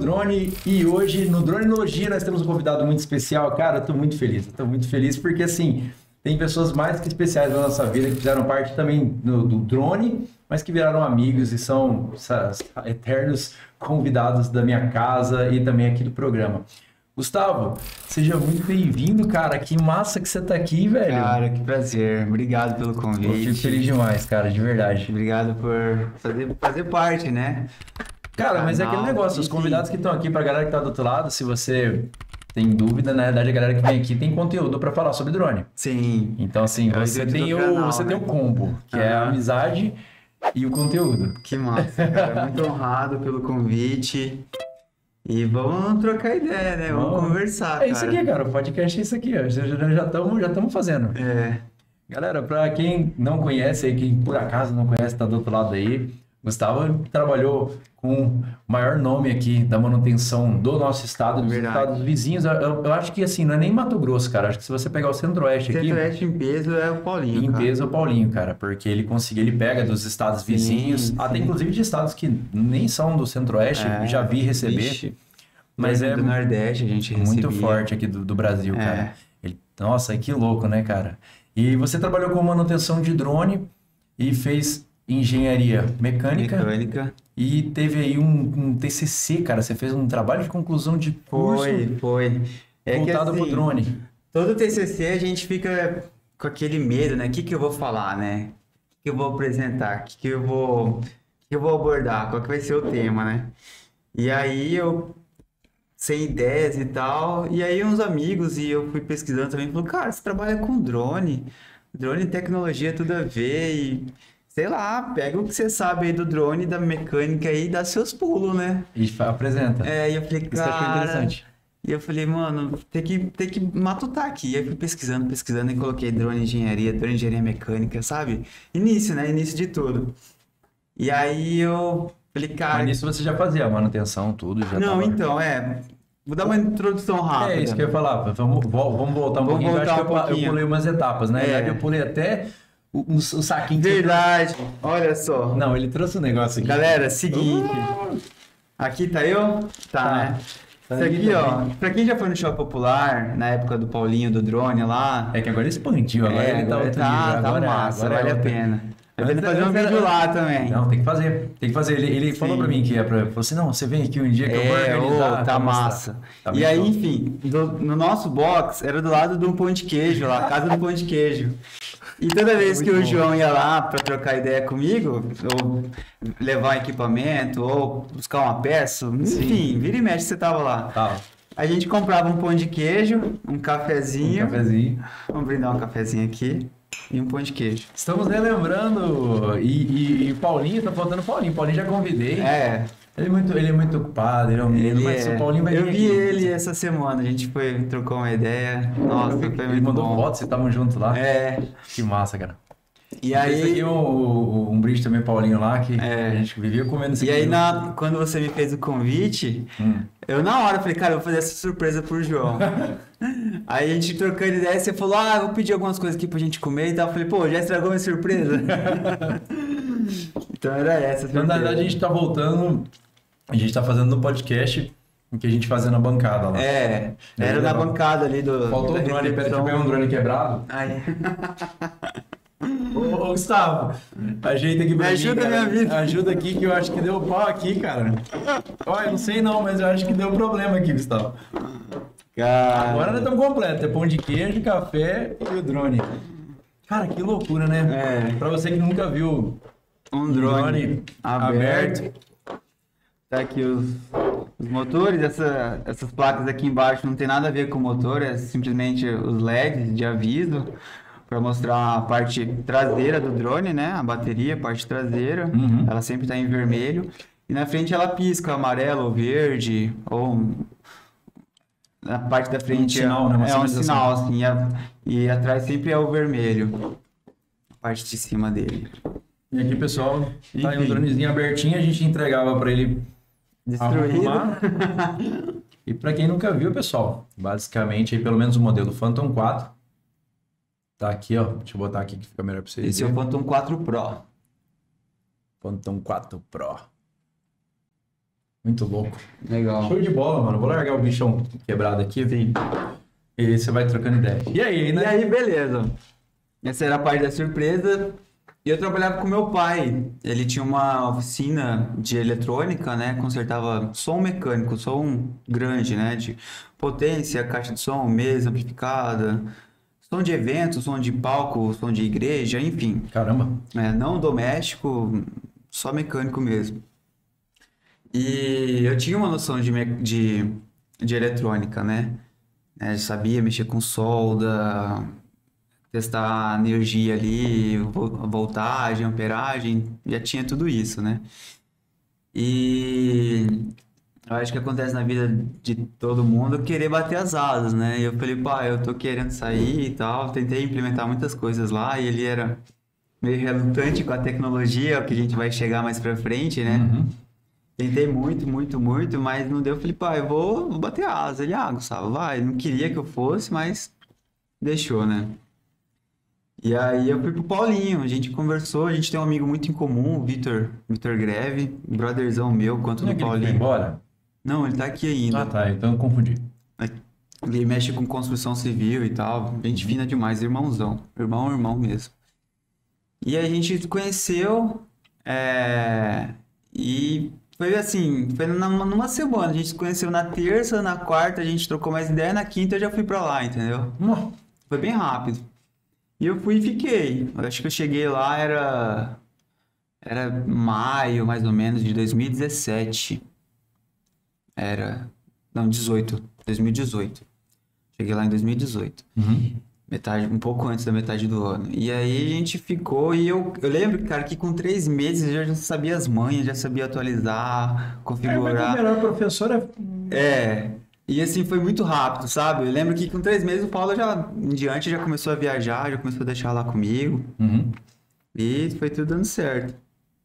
Drone e hoje no Dronologia nós temos um convidado muito especial. Cara, eu tô muito feliz porque assim, tem pessoas mais que especiais na nossa vida que fizeram parte também do drone, mas que viraram amigos e são eternos convidados da minha casa e também aqui do programa. Gustavo, seja muito bem-vindo, cara. Que massa que você tá aqui, velho. Cara, que prazer. Obrigado pelo convite. Eu fico feliz demais, cara, de verdade. Obrigado por fazer parte, né? Cara, mas é aquele negócio, os convidados que estão aqui, pra galera que tá do outro lado, se você tem dúvida, na verdade a galera que vem aqui tem conteúdo pra falar sobre drone. Sim. Então, assim, você tem o combo, que é a amizade e o conteúdo. Que massa, cara. Muito honrado pelo convite. E vamos trocar ideia, né? Vamos conversar, cara. É isso aqui, cara. O podcast é isso aqui, ó. Já estamos fazendo. É. Galera, pra quem não conhece aí, quem por acaso não conhece, tá do outro lado aí, Gustavo trabalhou com o maior nome aqui da manutenção do nosso estado, dos estados vizinhos. Eu acho que assim, não é nem Mato Grosso, cara. Acho que se você pegar o Centro-Oeste aqui... Centro-Oeste em peso é o Paulinho, Em peso é o Paulinho, cara. Porque ele pega dos estados vizinhos, até inclusive de estados que nem são do Centro-Oeste, já vi receber. Vixe. Mas é do Nordeste a gente muito recebia. Forte aqui do Brasil, cara. Nossa, que louco, né, cara? E você trabalhou com manutenção de drone e fez engenharia mecânica. E teve aí um TCC, cara. Você fez um trabalho de conclusão de curso Foi. voltado que, assim, pro drone. Todo TCC a gente fica com aquele medo, né? O que eu vou falar, né? O que eu vou apresentar? O que eu vou abordar? Qual que vai ser o tema, né? E aí eu... sem ideias e tal, e aí uns amigos, e eu fui pesquisando também, falou, cara, você trabalha com drone e tecnologia tudo a ver, e sei lá, pega o que você sabe aí do drone, da mecânica aí, e dá seus pulos, né? E apresenta. E eu falei, Isso que eu achei interessante. E eu falei, mano, tem que matutar aqui. E aí fui pesquisando, e coloquei drone engenharia mecânica, sabe? Início, né? Início de tudo. E aí eu falei, cara... Mas nisso você já fazia a manutenção, tudo? Já Não, tava... então, Vou dar uma introdução rápida. É isso que eu ia falar. Vamos voltar um pouquinho. Eu acho que eu pulei umas etapas, né? Eu pulei até o saquinho. Verdade. Olha só. Não, ele trouxe um negócio aqui. Galera, seguinte. Aqui tá eu? Tá, né? Isso aqui, ó. Pra quem já foi no Shopping Popular, na época do Paulinho, do drone lá... É que agora expandiu. Agora ele tá outro nível. Tá massa, vale a pena. Eu vou fazer um vídeo lá também. Não, tem que fazer. Ele falou pra mim que falou assim, não, você vem aqui um dia que eu vou organizar. Tá massa. E aí, enfim, no nosso box, era do lado de um pão de queijo lá, casa do pão de queijo. E toda vez que o João ia lá pra trocar ideia comigo, ou levar equipamento, ou buscar uma peça, enfim, vira e mexe, você tava lá. Tá. A gente comprava um pão de queijo, um cafezinho. Vamos brindar um cafezinho aqui. E um pão de queijo. Estamos relembrando. E o Paulinho, tá faltando o Paulinho. Paulinho já convidei. Ele é muito ocupado, ele é um menino, mas o Paulinho vai vir. Eu vi ele essa semana, a gente trocou uma ideia. Nossa, foi muito bom. Ele mandou foto, vocês estavam juntos lá. Que massa, cara. E aí... Esse aqui é um brinde também, Paulinho, lá, que a gente vivia comendo isso aqui. E aí, quando você me fez o convite, eu na hora falei, cara, eu vou fazer essa surpresa pro João. Aí a gente trocando ideia, você falou, eu vou pedir algumas coisas aqui pra gente comer e tal. Eu falei, pô, já estragou minha surpresa? Então era essa. Então, na verdade, a gente tá voltando, a gente tá fazendo no podcast o que a gente fazia na bancada lá. Era na bancada ali do... Faltou o drone, peraí, deixa eu pegar um drone quebrado. Aí... Ô, Gustavo, ajeita aqui pra mim, ajuda, minha vida. Ajuda aqui que eu acho que deu pau aqui, cara. Olha, não sei não, mas eu acho que deu problema aqui, Gustavo. Cara... Agora nós estamos completos. É pão de queijo, café e o drone. Cara, que loucura, né? Pra você que nunca viu um drone aberto. Tá aqui os motores. Essas placas aqui embaixo não tem nada a ver com o motor. É simplesmente os LEDs de aviso. Para mostrar a parte traseira do drone, né? A bateria, a parte traseira. Ela sempre está em vermelho. E na frente ela pisca amarelo ou verde. Ou na parte da frente sinal, né? Um sinal, assim. E atrás sempre é o vermelho. A parte de cima dele. E aqui, pessoal, tá aí um dronezinho abertinho. A gente entregava para ele destruído. E para quem nunca viu, pessoal, basicamente, aí, pelo menos o modelo Phantom 4. Tá aqui, ó. Deixa eu botar aqui que fica melhor pra vocês. Esse é o Phantom 4 Pro. Phantom 4 Pro. Muito louco. Legal. Show de bola, mano. Vou largar o bichão quebrado aqui. Sim. E aí você vai trocando ideia. E aí, né? E aí, beleza. Essa era a parte da surpresa. E eu trabalhava com meu pai. Ele tinha uma oficina de eletrônica, né? Consertava som mecânico, som grande, né? De potência, caixa de som, mesa amplificada, som de evento, som de palco, som de igreja, enfim. Caramba. Não doméstico, só mecânico mesmo. E eu tinha uma noção de eletrônica, né? Eu sabia mexer com solda, testar a energia ali, voltagem, amperagem, já tinha tudo isso, né? E eu acho que acontece na vida de todo mundo querer bater as asas, né? E eu falei, pai, eu tô querendo sair e tal, tentei implementar muitas coisas lá e ele era meio relutante com a tecnologia, que a gente vai chegar mais pra frente, né? Uhum. Tentei muito, muito, muito, mas não deu. Eu falei, pai, eu vou bater asa. Ele, Gustavo, vai. Não queria que eu fosse, mas deixou, né? E aí eu fui pro Paulinho, a gente conversou, a gente tem um amigo muito em comum, o Vitor Greve, brotherzão meu, quanto Não é do aquele que foi Paulinho. embora? Não, ele tá aqui ainda. Ah, tá. Então eu confundi. Ele mexe com construção civil e tal, gente fina demais, irmãozão. Irmão mesmo. E aí a gente se conheceu, e foi assim, foi numa semana, a gente se conheceu na terça, na quarta a gente trocou mais ideia, na quinta eu já fui pra lá, entendeu? Foi bem rápido. E eu fui e fiquei. Eu acho que eu cheguei lá, era maio, mais ou menos, de 2017. Não, 2018. Cheguei lá em 2018. Uhum. Um pouco antes da metade do ano. E aí a gente ficou e eu lembro, cara, que com 3 meses eu já sabia as manhas, já sabia atualizar, Mas o configurar. melhor professor E assim, foi muito rápido, sabe? Eu lembro que com 3 meses o Paulo já, em diante, já começou a viajar, já começou a deixar lá comigo. Uhum. E foi tudo dando certo.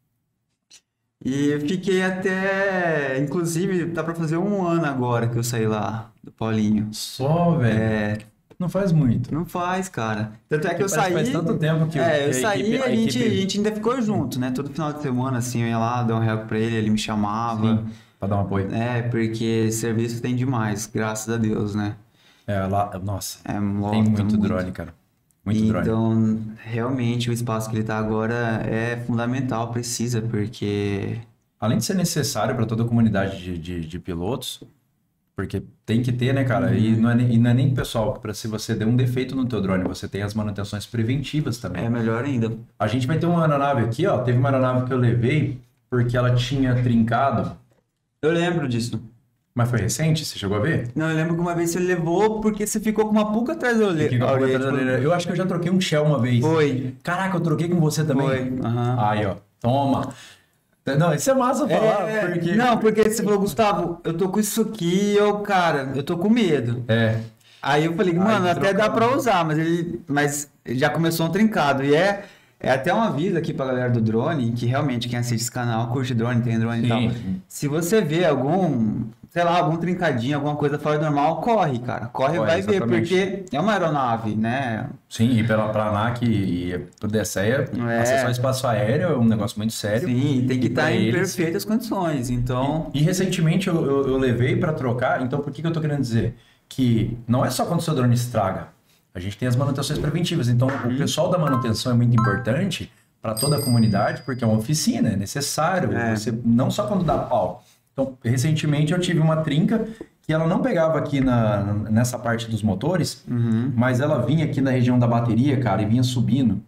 E eu fiquei até, inclusive, tá pra fazer 1 ano agora que eu saí lá do Paulinho. Só, velho. Não faz muito. Não faz, cara. Tanto é que eu Parece saí. faz tanto tempo que eu a saí equipe- e a a equipe- gente ainda ficou junto, né? Todo final de semana, assim, eu ia lá, dar um real pra ele me chamava. Sim, pra dar um apoio. Porque serviço tem demais, graças a Deus, né? Lá, nossa, É, tem lota muito drone, cara. Muito drone. Então, realmente, o espaço que ele tá agora é fundamental, precisa, porque... Além de ser necessário para toda a comunidade de pilotos, porque tem que ter, né, cara? E não é nem pessoal, para se você der um defeito no teu drone, você tem as manutenções preventivas também. É melhor ainda. A gente vai ter uma aeronave aqui, ó. Teve uma aeronave que eu levei porque ela tinha trincado, Eu lembro disso. mas foi recente, você chegou a ver? Não, eu lembro que uma vez você levou porque você ficou com uma pulga atrás da Fiquei com a orelha. traseira. Eu acho que eu já troquei um Shell uma vez. Foi. Caraca, eu troquei com você também? Foi, aham. Aí, ó. Toma. Não, isso é massa falar, porque... Não, porque você falou, Gustavo, eu tô com isso aqui, cara, eu tô com medo. Aí eu falei, mano, até dá pra usar, mas já começou um trincado. E é até um aviso aqui pra galera do drone, que realmente quem assiste esse canal curte drone, tem drone e tal. Se você vê algum trincadinho, alguma coisa fora do normal, corre, cara. Corre e vai ver, exatamente. porque é uma aeronave, né? Sim, e pra ANAC e pro DSEA, acessar o espaço aéreo é um negócio muito sério. Sim, tem que E pra estar em eles- perfeitas condições, então... E recentemente eu levei para trocar, então por que eu tô querendo dizer? Que não é só quando o seu drone estraga, a gente tem as manutenções preventivas, então o pessoal da manutenção é muito importante para toda a comunidade, porque é uma oficina, é necessário, você, não só quando dá pau. Então, recentemente eu tive uma trinca que ela não pegava aqui nessa parte dos motores, mas ela vinha aqui na região da bateria, cara, e vinha subindo.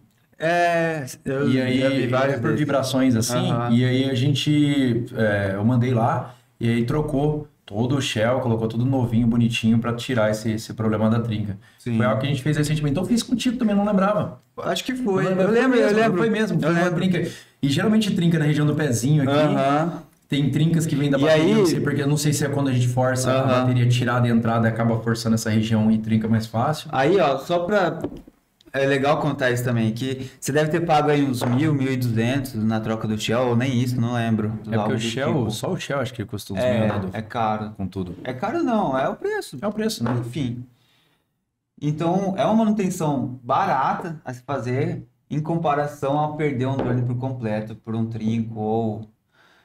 Eu E aí, já vi várias por vezes. vibrações assim, e aí a gente, eu mandei lá, e aí trocou todo o shell, colocou tudo novinho, bonitinho, pra tirar esse problema da trinca. Sim. Foi algo que a gente fez recentemente. Então eu fiz contigo também, não lembrava. Acho que foi. Eu Eu lembro. Foi mesmo, foi Eu uma lembro. trinca. E geralmente trinca na região do pezinho aqui. Aham. Tem trincas que vêm da E bateria, aí- não sei porque, eu não sei se é quando a gente força a Aham. bateria tirada e entrada, acaba forçando essa região e trinca mais fácil. Aí, ó, só pra... É legal contar isso também, que você deve ter pago aí uns 1.000, 1.200 na troca do Shell, ou nem isso, não lembro. É porque Algo o do Shell, tipo. só o Shell acho que custa uns mil, né, É caro. com tudo. É caro não, é o preço. É o preço, né? Enfim. Então, é uma manutenção barata a se fazer em comparação a perder um drone por completo, por um trinco ou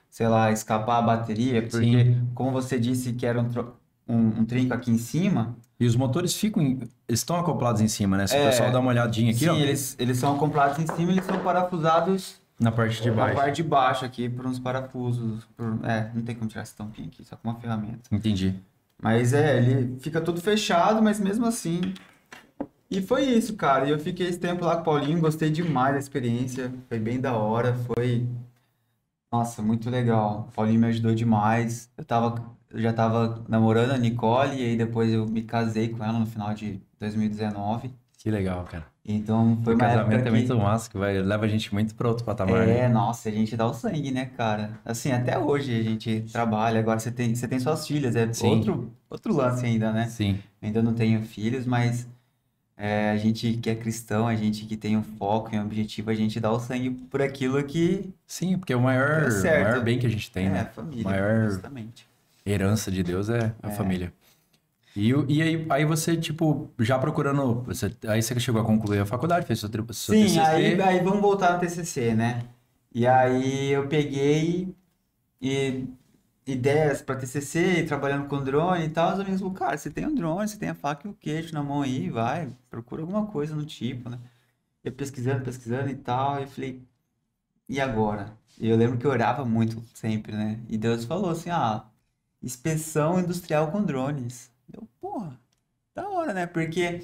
sei lá, escapar a bateria, porque, Sim. como você disse que era um trinco aqui em cima, E os motores eles estão acoplados em cima, né? Se o pessoal dá é, uma olhadinha aqui, sim, ó, eles são acoplados em cima, eles são parafusados na parte de na baixo. parte de baixo aqui, por uns parafusos, não tem como tirar esse tampinho aqui, só com uma ferramenta. Entendi. Mas ele fica tudo fechado, mas mesmo assim. E foi isso, cara. E eu fiquei esse tempo lá com o Paulinho, gostei demais da experiência, foi bem da hora, foi, nossa, muito legal. O Paulinho me ajudou demais. Eu já tava namorando a Nicole e aí depois eu me casei com ela no final de 2019. Que legal, cara. Então E foi o uma época casamento é muito que, massa, que leva a gente muito para outro patamar, né? nossa, a gente dá o sangue, né, cara? Assim, até hoje a gente trabalha. Agora você tem suas filhas, é Sim, outro lance ainda, né? sim. Ainda não tenho filhos, mas a gente que é cristão, a gente que tem um foco e um objetivo, a gente dá o sangue por aquilo Sim, porque o que é maior certo. bem que a gente tem, É, a né? A família, maior justamente. herança de Deus é a família. E aí você, tipo, já procurando. Aí você chegou a concluir a faculdade, fez seu Sim, aí, TCC. aí vamos voltar no TCC, né? E aí eu peguei e ideias para TCC, trabalhando com drone e tal, os amigos falaram, cara, você tem um drone, você tem a faca e o queijo na mão aí, vai, procura alguma coisa no tipo, né? Eu pesquisando e tal, e eu falei, e agora? E eu lembro que eu orava muito sempre, né? E Deus falou assim, inspeção industrial com drones. Eu, porra, da hora, né? Porque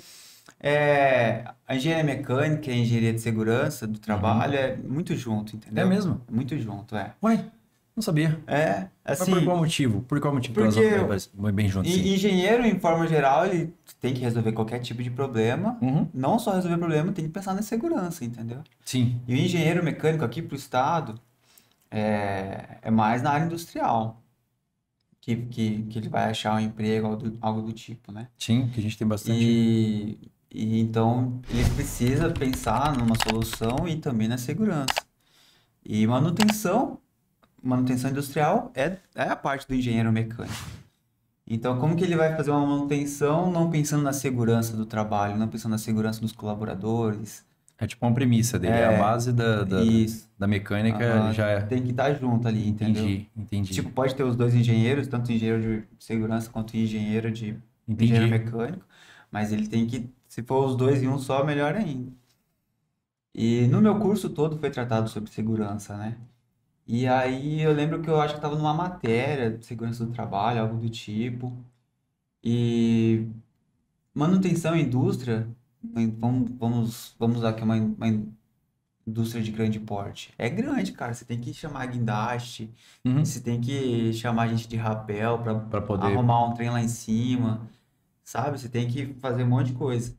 a engenharia mecânica e a engenharia de segurança do trabalho Uhum. é muito junto, É entendeu? mesmo? É muito junto, é. Uai, não sabia. Mas por qual Assim, motivo? Por qual motivo que elas porque vão bem junto, sim? engenheiro, em forma geral, ele tem que resolver qualquer tipo de problema. Uhum. Não só resolver problema, tem que pensar na segurança, entendeu? Sim. E o engenheiro mecânico aqui para o estado é mais na área industrial que ele vai achar um emprego, algo do tipo, né? Sim, que a gente tem bastante. E então ele precisa pensar numa solução e também na segurança. E manutenção industrial é a parte do engenheiro mecânico. Então, como que ele vai fazer uma manutenção não pensando na segurança do trabalho, não pensando na segurança dos colaboradores? É tipo uma premissa dele. É a base Isso. da mecânica Aham. já é. Tem que estar junto ali, entendeu? Entendi. Tipo, pode ter os dois engenheiros, tanto engenheiro de segurança quanto engenheiro Entendi. mecânico, mas ele tem que, se for os dois em um só, melhor ainda. E no meu curso todo foi tratado sobre segurança, né? E aí eu lembro que eu acho que estava numa matéria de segurança do trabalho, algo do tipo. E manutenção em indústria, vamos usar aqui uma indústria de grande porte. É grande, cara. Você tem que chamar guindaste, Uhum. você tem que chamar gente de rapel Para para poder. arrumar um trem lá em cima, sabe? Você tem que fazer um monte de coisa.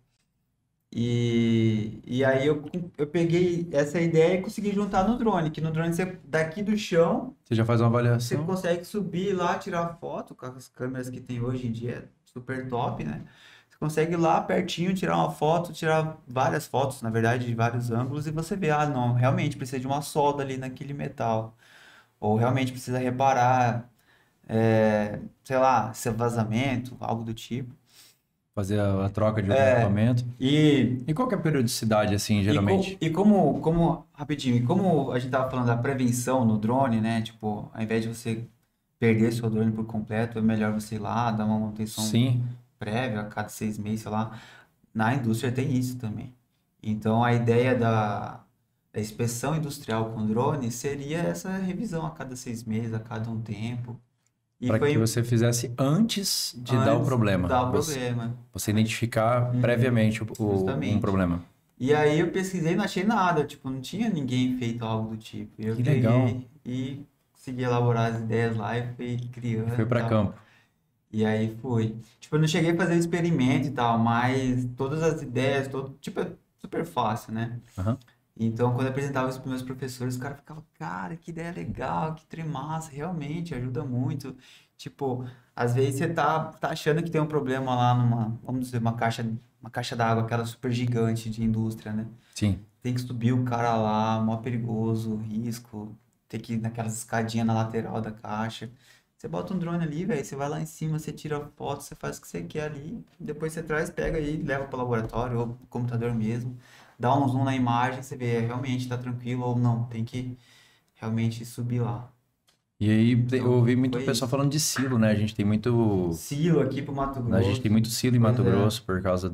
E aí eu peguei essa ideia e consegui juntar no drone, que no drone você, daqui do chão, Você já faz uma você avaliação. consegue subir lá, tirar foto com as câmeras que tem hoje em dia, é super top, né? Você consegue ir lá pertinho, tirar uma foto, tirar várias fotos, na verdade, de vários ângulos, e você vê, não, realmente precisa de uma solda ali naquele metal. Ou realmente precisa reparar, sei lá, se é vazamento, algo do tipo. Fazer a troca de algum É, equipamento. e E qual que é a periodicidade, assim, geralmente? rapidinho, e como a gente tava falando da prevenção no drone, né? Tipo, ao invés de você perder seu drone por completo, é melhor você ir lá, dar uma manutenção Sim. prévia a cada 6 meses, sei lá. Na indústria tem isso também. Então, a ideia da inspeção industrial com drone seria essa revisão a cada 6 meses, a cada um tempo. E Para que foi você fizesse antes de dar o antes de problema. dar o problema. Você identificar previamente um Justamente. problema. E aí eu pesquisei e não achei nada, tipo, não tinha ninguém feito algo do tipo. Eu Que legal. peguei e consegui elaborar as ideias lá e fui E foi criando e para tal. campo. E aí foi. Tipo, eu não cheguei a fazer o experimento e tal, mas todas as ideias, tipo, é super fácil, né? Aham. Então, quando eu apresentava isso para meus professores, os caras ficavam, cara, que ideia legal, que trem massa, realmente ajuda muito. Tipo, às vezes você tá achando que tem um problema lá vamos dizer, uma caixa d'água, aquela super gigante de indústria, né? Sim. Tem que subir o cara lá, mó perigoso, risco, tem que ir naquelas escadinhas na lateral da caixa. Você bota um drone ali, velho, você vai lá em cima, você tira a foto, você faz o que você quer ali, depois você traz, pega aí, leva para o laboratório ou pro computador mesmo, dá um zoom na imagem, você vê, realmente tá tranquilo ou não, tem que realmente subir lá. E aí eu ouvi muito Foi pessoal isso. falando de silo, né? A gente tem muito. Silo aqui pro Mato A gente Grosso. tem muito silo em Pois Mato é. Grosso por causa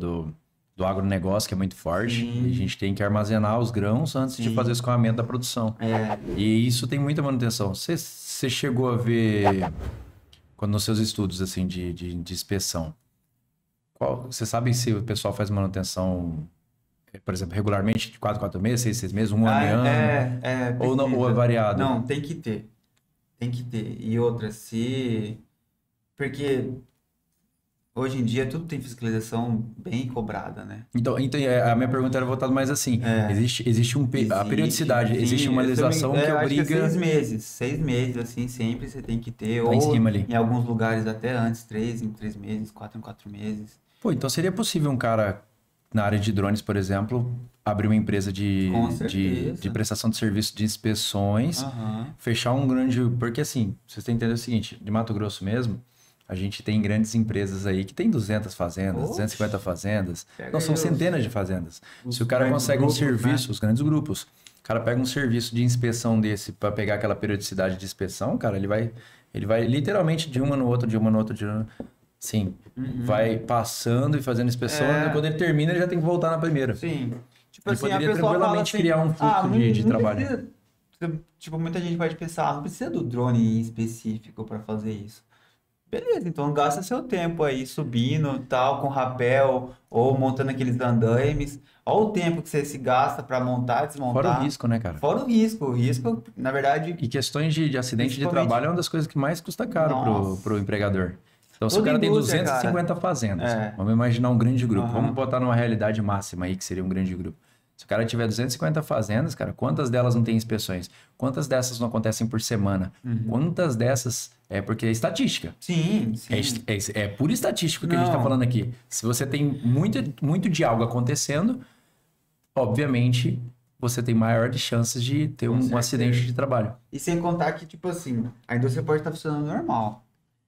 do agronegócio, que é muito forte. E a Sim, gente tem que armazenar os grãos antes de sim. fazer o escoamento da produção. É, E isso tem muita manutenção. Você chegou a ver, quando nos seus estudos assim de inspeção, você sabe se o pessoal faz manutenção, por exemplo, regularmente, de 4 em 4 meses, 6 em 6 meses, um ano em ano, ou, não, ou é precisa. variado? Não, tem que ter. Tem que ter. E outra, se. Porque hoje em dia tudo tem fiscalização bem cobrada, né? Então, a minha pergunta era voltada mais assim, É, existe a periodicidade, existe sim, uma eu legislação que eu acho que é obriga 6 meses. 6 meses, assim, sempre você tem que ter. tá em Ou cima ali. em alguns lugares até antes, 3 em 3 meses, 4 em 4 meses. Pô, então seria possível um cara na área de drones, por exemplo, abrir uma empresa Com de certeza. prestação de serviço de inspeções, Aham. fechar um grande. Porque assim, vocês têm que entender o seguinte: de Mato Grosso mesmo, a gente tem grandes empresas aí que tem 200 fazendas, Oxe, 250 fazendas. pega Não, são aí centenas de fazendas. os Se o cara grandes consegue um grupos, né? serviço, os grandes grupos, o cara pega um serviço de inspeção desse para pegar aquela periodicidade de inspeção, cara, ele vai literalmente de uma no outro, de uma no outro, de uma. Sim, vai passando e fazendo inspeção, É. quando ele termina, ele já tem que voltar na primeira. Sim. Tipo Ele assim, a poderia pessoa fala tranquilamente assim, criar um fluxo de não trabalho. precisa, tipo, muita gente pode pensar, não precisa do drone em específico para fazer isso. Beleza, então gasta seu tempo aí subindo, tal, com rapel, ou montando aqueles andaimes. Olha o tempo que você se gasta para montar, Fora o desmontar. risco, né, cara? Fora o risco. O risco, na verdade, E questões de acidente de principalmente, trabalho é uma das coisas que mais custa caro nossa, pro empregador. Então, se o toda cara tem indústria, cara. 250 fazendas, É, vamos imaginar um grande grupo, vamos aham. botar numa realidade máxima aí, que seria um grande grupo. Se o cara tiver 250 fazendas, cara, quantas delas não tem inspeções? Quantas dessas não acontecem por semana? Quantas dessas é porque é estatística? Sim, É, sim. é pura estatística que a gente está Não, falando aqui. Se você tem muito de algo acontecendo, obviamente você tem maiores chances de ter com um acidente certeza. de trabalho. E sem contar que, tipo assim, a indústria pode estar funcionando normal.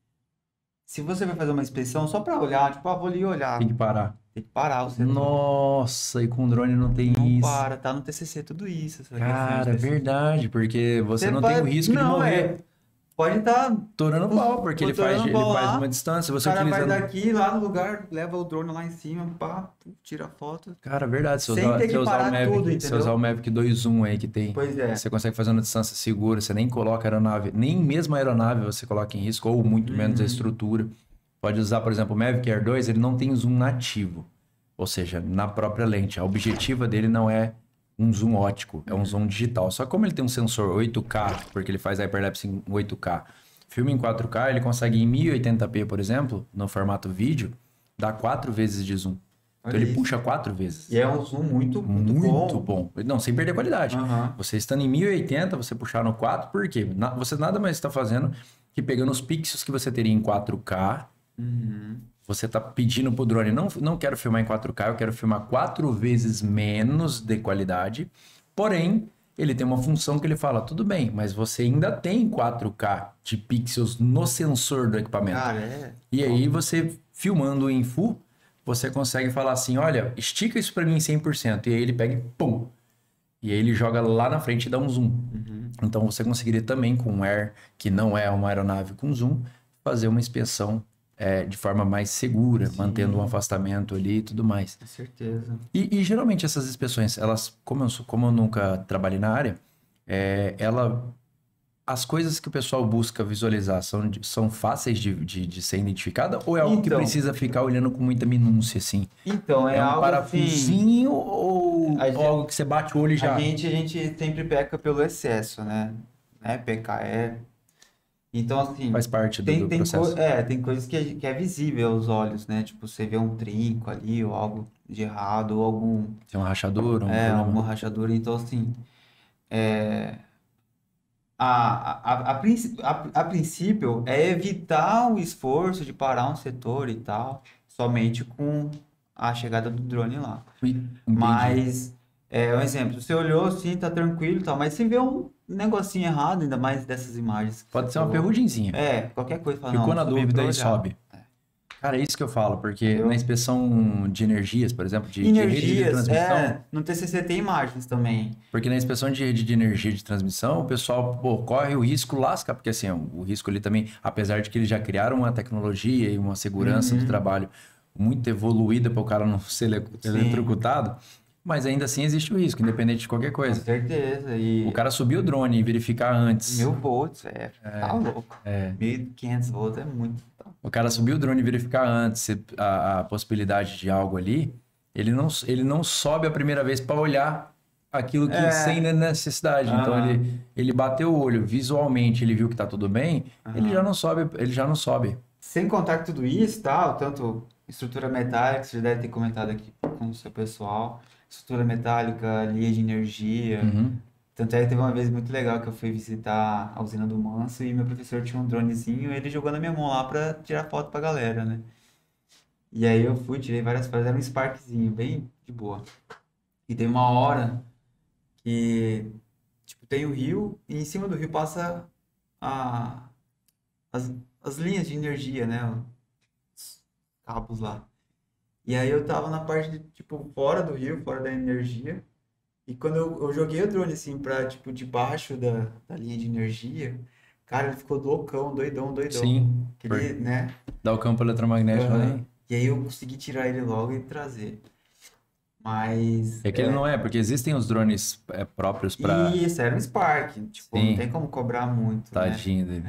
Se você vai fazer uma inspeção só para olhar, tipo, vou ali olhar, Tem que parar. tem que parar o setor. Nossa, e com drone não tem Não isso. para, tá no TCC tudo isso. Essa questão de Cara, TCC. verdade, porque você Você não tem o vai, risco de não, morrer pode estar torando pau, porque ele faz lá, uma distância. o Você cara vai utilizando. daqui, lá no lugar, leva o drone lá em cima, pá, tira a foto. Cara, verdade, se Sem ter se que usar parar o Mavic, tudo, se entendeu? usar o Mavic 2.1 aí que tem, Pois é. você consegue fazer uma distância segura, você nem coloca a aeronave, nem mesmo a aeronave você coloca em risco, ou muito menos a estrutura. Pode usar, por exemplo, o Mavic Air 2, ele não tem zoom nativo, ou seja, na própria lente. A objetiva dele não é um zoom ótico, é um zoom digital. Só que como ele tem um sensor 8K, porque ele faz hyperlapse em 8K, filme em 4K, ele consegue em 1080p, por exemplo, no formato vídeo, dar 4 vezes de zoom. Então Olha ele isso. puxa 4 vezes. E é um zoom muito Muito bom. bom. Não, sem perder qualidade. Aham. Você estando em 1080, você puxar no 4, por quê? Você nada mais está fazendo que pegando os pixels que você teria em 4K, Uhum. você está pedindo pro drone, não quero filmar em 4K, eu quero filmar 4 vezes menos de qualidade. Porém, ele tem uma função que ele fala, tudo bem, mas você ainda tem 4K de pixels no sensor do equipamento. Cara, é. E aí você, filmando em full, você consegue falar assim, olha, estica isso para mim em 100%. E aí ele pega e pum! E aí ele joga lá na frente e dá um zoom. Então você conseguiria também com um Air, que não é uma aeronave com zoom, fazer uma inspeção de forma mais segura, mantendo um afastamento ali e tudo mais. Com certeza. E geralmente essas inspeções, elas, como eu nunca trabalhei na área, as coisas que o pessoal busca visualizar são fáceis de ser identificada ou é algo que Então. precisa ficar olhando com muita minúcia, assim? Então, é É um algo assim. parafusinho ou A gente- algo que você bate o olho e já... A gente sempre peca pelo excesso, né? PKE. Então, assim, Faz parte do tem processo. tem coisas que é visível aos olhos, né? Tipo, você vê um trinco ali, ou algo de errado, ou Tem uma rachadura, um problema. alguma rachadura. Então, assim, a princípio é evitar o esforço de parar um setor e tal, somente com a chegada do drone lá. Entendi. Mas, um exemplo, você olhou assim, tá tranquilo e tal, mas se vê um negocinho errado, ainda mais dessas imagens que Pode você ser uma falou. ferrugemzinha. Qualquer coisa, fala, Ficou não, na subiu dúvida pra e olhar. sobe. Cara, é isso que eu falo, porque Entendeu? na inspeção de energias, por exemplo, de rede de Energias, transmissão, no TCC tem imagens também. porque na inspeção de rede de energia de transmissão, o pessoal, pô, corre o risco lasca, porque assim, o risco ali também, apesar de que eles já criaram uma tecnologia e uma segurança do trabalho muito evoluída para o cara não ser eletrocutado, mas ainda assim existe o risco, independente de qualquer Com coisa. certeza. E O cara subir o drone e verificar antes. 1000 volts, tá louco. 1500 volts é muito. O cara subir o drone e verificar antes a possibilidade de algo ali, ele não sobe a primeira vez para olhar aquilo que sem necessidade. Então ele bateu o olho visualmente, ele viu que tá tudo bem, ele já não sobe. Sem contar que tudo isso, tal, tanto estrutura metálica, você já deve ter comentado aqui com o seu pessoal, estrutura metálica, linha de energia. Tanto é que teve uma vez muito legal que eu fui visitar a usina do Manso e meu professor tinha um dronezinho e ele jogou na minha mão lá pra tirar foto pra galera, né? E aí eu fui, tirei várias fotos, era um Sparkzinho, bem de boa. E tem uma hora que, tipo, tem o rio e em cima do rio passa a, as, as linhas de energia, né? Os cabos lá. E aí eu tava na parte, de, tipo, fora do rio, fora da energia. E quando eu joguei o drone, assim, pra, tipo, debaixo da linha de energia, cara, ele ficou loucão, doidão, doidão. Sim, Aquele, né? dá o campo eletromagnético ali. E aí eu consegui tirar ele logo e trazer. Mas... É que ele não é, porque existem os drones próprios para... Isso, era um Spark. Tipo, Sim. não tem como cobrar muito, né? Tadinho dele.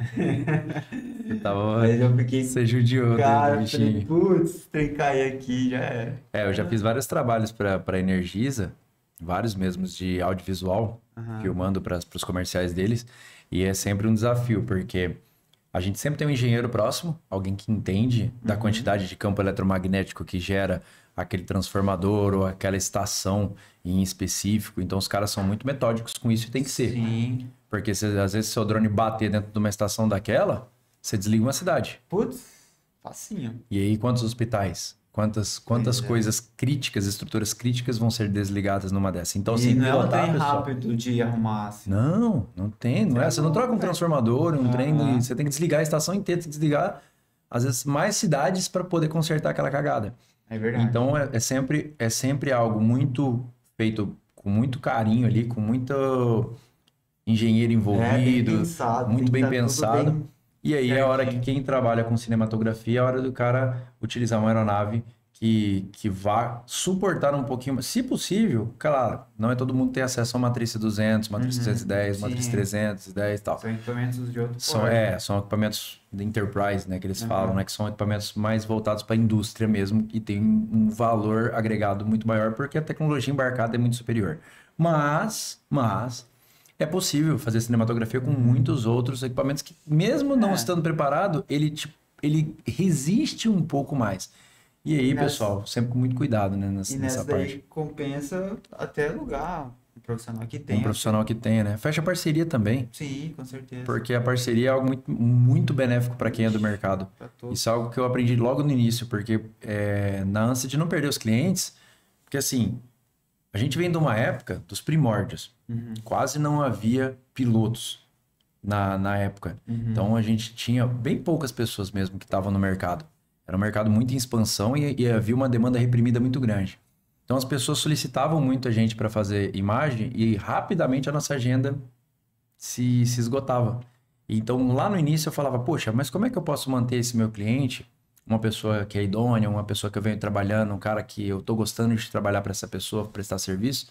Ele tava... Mas eu fiquei... Você judiou do Cara, falei, bichinho. putz, tem que cair aqui, já era. Eu já fiz vários trabalhos para Energisa, vários mesmos de audiovisual, que eu mando para os comerciais deles, e é sempre um desafio, porque a gente sempre tem um engenheiro próximo, alguém que entende da quantidade de campo eletromagnético que gera aquele transformador ou aquela estação em específico, então os caras são muito metódicos com isso e tem que ser. Sim. Porque às vezes se seu drone bater dentro de uma estação daquela, você desliga uma cidade. Putz, facinho. E aí quantos hospitais? Quantas coisas críticas, estruturas críticas vão ser desligadas numa dessa? Então, E assim, não é um pilotar, trem pessoal. rápido de arrumar, assim. Não tem, não é. Você não troca um transformador, um trem, você tem que desligar a estação inteira, tem que desligar, às vezes, mais cidades para poder consertar aquela cagada. É verdade. Então, é sempre algo muito feito com muito carinho ali, com muito engenheiro envolvido, bem pensado, muito tem bem que tá tudo pensado. bem E aí é a hora que certinho. quem trabalha com cinematografia, é a hora do cara utilizar uma aeronave que vá suportar um pouquinho, se possível, claro, não é todo mundo tem acesso a matriz 200, matriz 210, matriz sim. 310 e tal. São equipamentos de outro porte. São equipamentos da Enterprise, né, que eles falam, né, que são equipamentos mais voltados para a indústria mesmo e tem um valor agregado muito maior porque a tecnologia embarcada é muito superior. Mas é possível fazer cinematografia com muitos outros equipamentos que, mesmo não estando preparado, ele resiste um pouco mais. E aí, pessoal, sempre com muito cuidado, né, E nessa nessa daí parte. compensa até alugar um profissional que tenha. Um profissional que tenha, né? Fecha parceria também, Sim, com certeza. porque a parceria é algo muito, muito benéfico para quem é do mercado. Pra todos. Isso é algo que eu aprendi logo no início, porque na ânsia de não perder os clientes, porque assim, a gente vem de uma época dos primórdios, quase não havia pilotos na época. Então a gente tinha bem poucas pessoas mesmo que estavam no mercado. Era um mercado muito em expansão e havia uma demanda reprimida muito grande. Então as pessoas solicitavam muito a gente para fazer imagem e rapidamente a nossa agenda se esgotava. Então lá no início eu falava, poxa, mas como é que eu posso manter esse meu cliente, uma pessoa que é idônea, uma pessoa que eu venho trabalhando, um cara que eu tô gostando de trabalhar para essa pessoa, prestar serviço,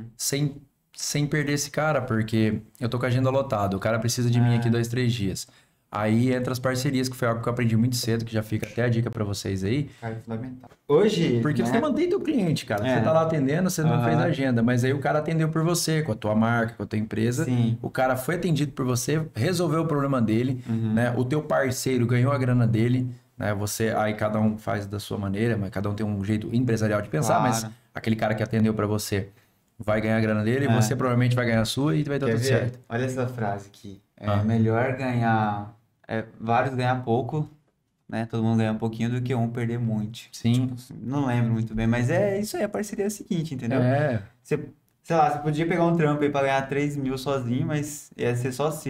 sem perder esse cara, porque eu tô com a agenda lotada, o cara precisa de mim aqui 2, 3 dias. Aí entra as parcerias, que foi algo que eu aprendi muito cedo, que já fica até a dica para vocês aí. Cara, é fundamental. Hoje, Porque né? você mantém teu cliente, cara. Você tá lá atendendo, você não fez a agenda, mas aí o cara atendeu por você, com a tua marca, com a tua empresa. Sim. O cara foi atendido por você, resolveu o problema dele, né? O teu parceiro ganhou a grana dele, né? Aí cada um faz da sua maneira, mas cada um tem um jeito empresarial de pensar, mas Claro. aquele cara que atendeu para você vai ganhar a grana dele, você provavelmente vai ganhar a sua e vai dar Quer tudo ver? certo. Olha essa frase aqui. É melhor ganhar... vários ganhar pouco, né? Todo mundo ganhar um pouquinho do que um perder muito. Sim. Tipo, assim, não lembro muito bem, mas é isso aí. A parceria é a seguinte, entendeu? Você, sei lá, você podia pegar um trampo aí pra ganhar 3 mil sozinho, mas ia ser só seu.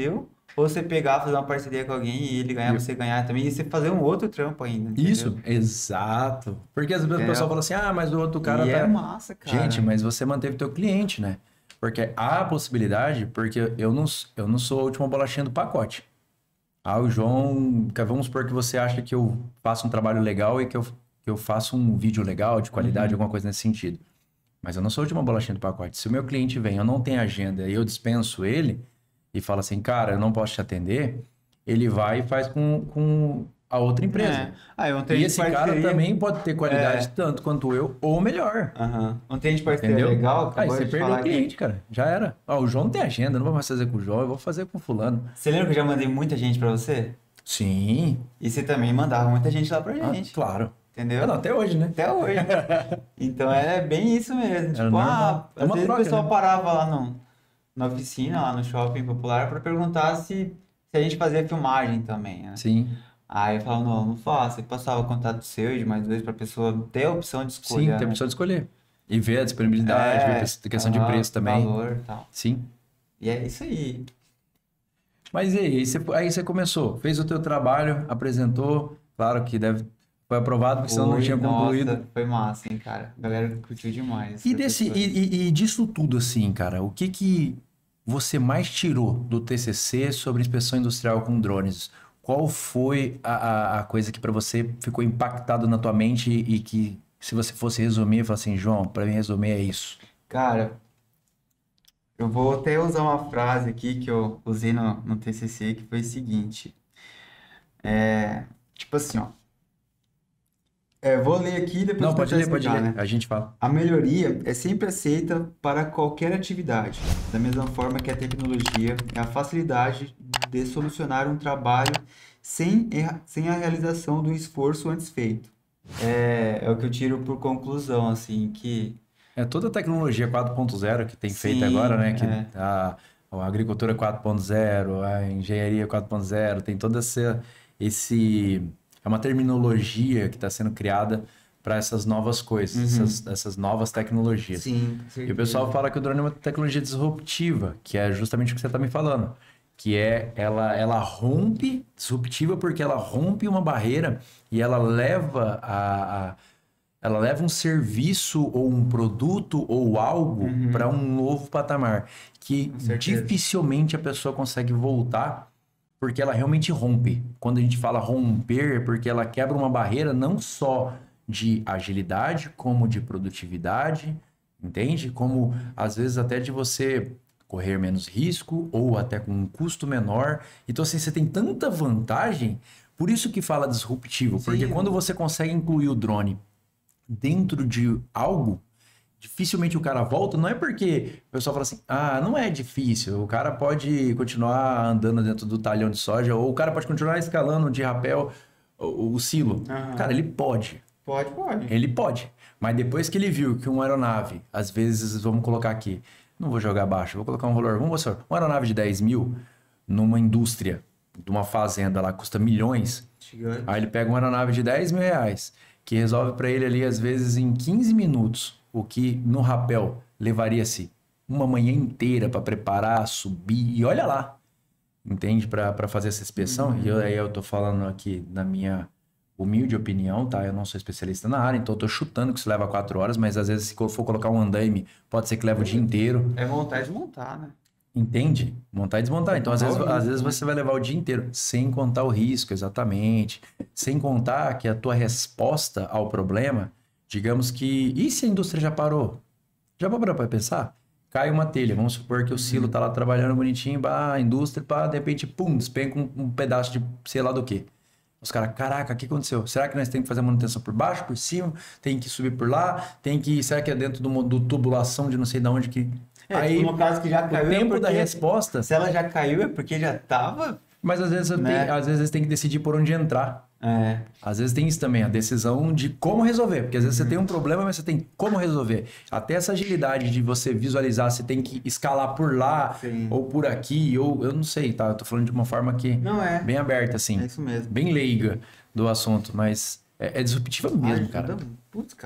Ou você pegar, fazer uma parceria com alguém e ele ganhar, você ganhar também, e você fazer um outro trampo ainda, entendeu? Isso, exato. Porque às vezes o pessoal fala assim, ah, mas o outro cara E tá... é massa, cara. Gente, mas você manteve teu cliente, né? Porque há a possibilidade, porque eu não sou a última bolachinha do pacote. Ah, o João, vamos supor que você acha que eu faço um trabalho legal e que eu faço um vídeo legal, de qualidade, alguma coisa nesse sentido. Mas eu não sou a última bolachinha do pacote. Se o meu cliente vem, eu não tenho agenda e eu dispenso ele e fala assim, cara, eu não posso te atender, ele vai e faz com a outra empresa. E esse cara também pode ter qualidade tanto quanto eu, ou melhor. Um trem de parceria legal. Aí você perdeu o cliente, cara. Já era. O João não tem agenda, não vou mais fazer com o João, eu vou fazer com o fulano. Você lembra que eu já mandei muita gente pra você? Sim. E você também mandava muita gente lá pra gente. Claro. Entendeu? Não, até hoje, né? Até hoje. Então é bem isso mesmo. Tipo, às vezes o pessoal parava lá na oficina, lá no shopping popular, pra perguntar se a gente fazia filmagem também, né? Sim. Aí eu falava, não faço. Aí passava o contato seu e de mais dois pra pessoa ter a opção de escolher. Sim, ter a opção de escolher. E ver a disponibilidade, ver a questão de preço também. Valor e tal. Sim. E é isso aí. Mas e aí você começou, fez o teu trabalho, apresentou, claro que foi aprovado, porque senão não tinha concluído. Nossa, foi massa, hein, cara. A galera curtiu demais. E disso tudo, assim, cara, o que você mais tirou do TCC sobre inspeção industrial com drones? Qual foi a coisa que para você ficou impactado na tua mente e que, se você fosse resumir, falar assim, João, para mim resumir é isso? Cara, eu vou até usar uma frase aqui que eu usei no TCC, que foi o seguinte. Tipo assim, ó. Vou ler aqui e depois Não, pode ler, né? A gente fala. A melhoria é sempre aceita para qualquer atividade, da mesma forma que a tecnologia é a facilidade de solucionar um trabalho sem a realização do esforço antes feito. É o que eu tiro por conclusão, assim, que... Toda a tecnologia 4.0 que tem feito agora, né? Que a agricultura 4.0, a engenharia 4.0, tem toda é uma terminologia que está sendo criada para essas novas coisas, essas novas tecnologias. Sim, e o pessoal fala que o drone é uma tecnologia disruptiva, que é justamente o que você está me falando. Que ela rompe, disruptiva porque ela rompe uma barreira e ela leva um serviço ou um produto ou algo para um novo patamar. Que dificilmente a pessoa consegue voltar porque ela realmente rompe. Quando a gente fala romper, é porque ela quebra uma barreira não só de agilidade, como de produtividade, entende? Como, às vezes, até de você correr menos risco ou até com um custo menor. Então, assim, você tem tanta vantagem, por isso que fala disruptivo, porque quando você consegue incluir o drone dentro de algo, dificilmente o cara volta, não é porque o pessoal fala assim, não é difícil, o cara pode continuar andando dentro do talhão de soja, ou o cara pode continuar escalando de rapel o silo. Cara, ele pode. Pode. Ele pode. Mas depois que ele viu que uma aeronave, às vezes, vamos colocar aqui, não vou jogar baixo, vou colocar um valor, vamos ver, uma aeronave de 10 mil, numa indústria, de uma fazenda lá, custa milhões, aí ele pega uma aeronave de 10 mil reais, que resolve para ele ali, às vezes, em 15 minutos, o que no rapel levaria-se uma manhã inteira para preparar, subir, e olha lá, entende? Para fazer essa inspeção. E aí eu tô falando aqui na minha humilde opinião, tá? Eu não sou especialista na área, então eu tô chutando que isso leva 4 horas, mas às vezes se for colocar um andaime, pode ser que leve o dia inteiro. É montar e desmontar, né? Entende? Montar e desmontar. Então, às vezes você vai levar o dia inteiro, sem contar o risco, exatamente. Sem contar que a tua resposta ao problema, digamos que... E se a indústria já parou? Já parou para pensar? Cai uma telha, vamos supor que o silo tá lá trabalhando bonitinho, a indústria, de repente, pum, despenca um pedaço de sei lá do quê. Os caras, caraca, o que aconteceu? Será que nós temos que fazer manutenção por baixo, por cima? Tem que subir por lá? Será que é dentro do tubulação de não sei de onde que... Aí, no caso que já caiu, o tempo da resposta... Se ela já caiu é porque já tava... Mas às vezes tem que decidir por onde entrar. Às vezes tem isso também, a decisão de como resolver. Porque às vezes você tem um problema, mas você tem como resolver. Até essa agilidade de você visualizar, você tem que escalar por lá, ou por aqui, ou eu não sei, tá? Eu tô falando de uma forma que bem aberta, assim. É isso mesmo. Bem leiga do assunto, mas é disruptiva mesmo, cara. Putz, cara.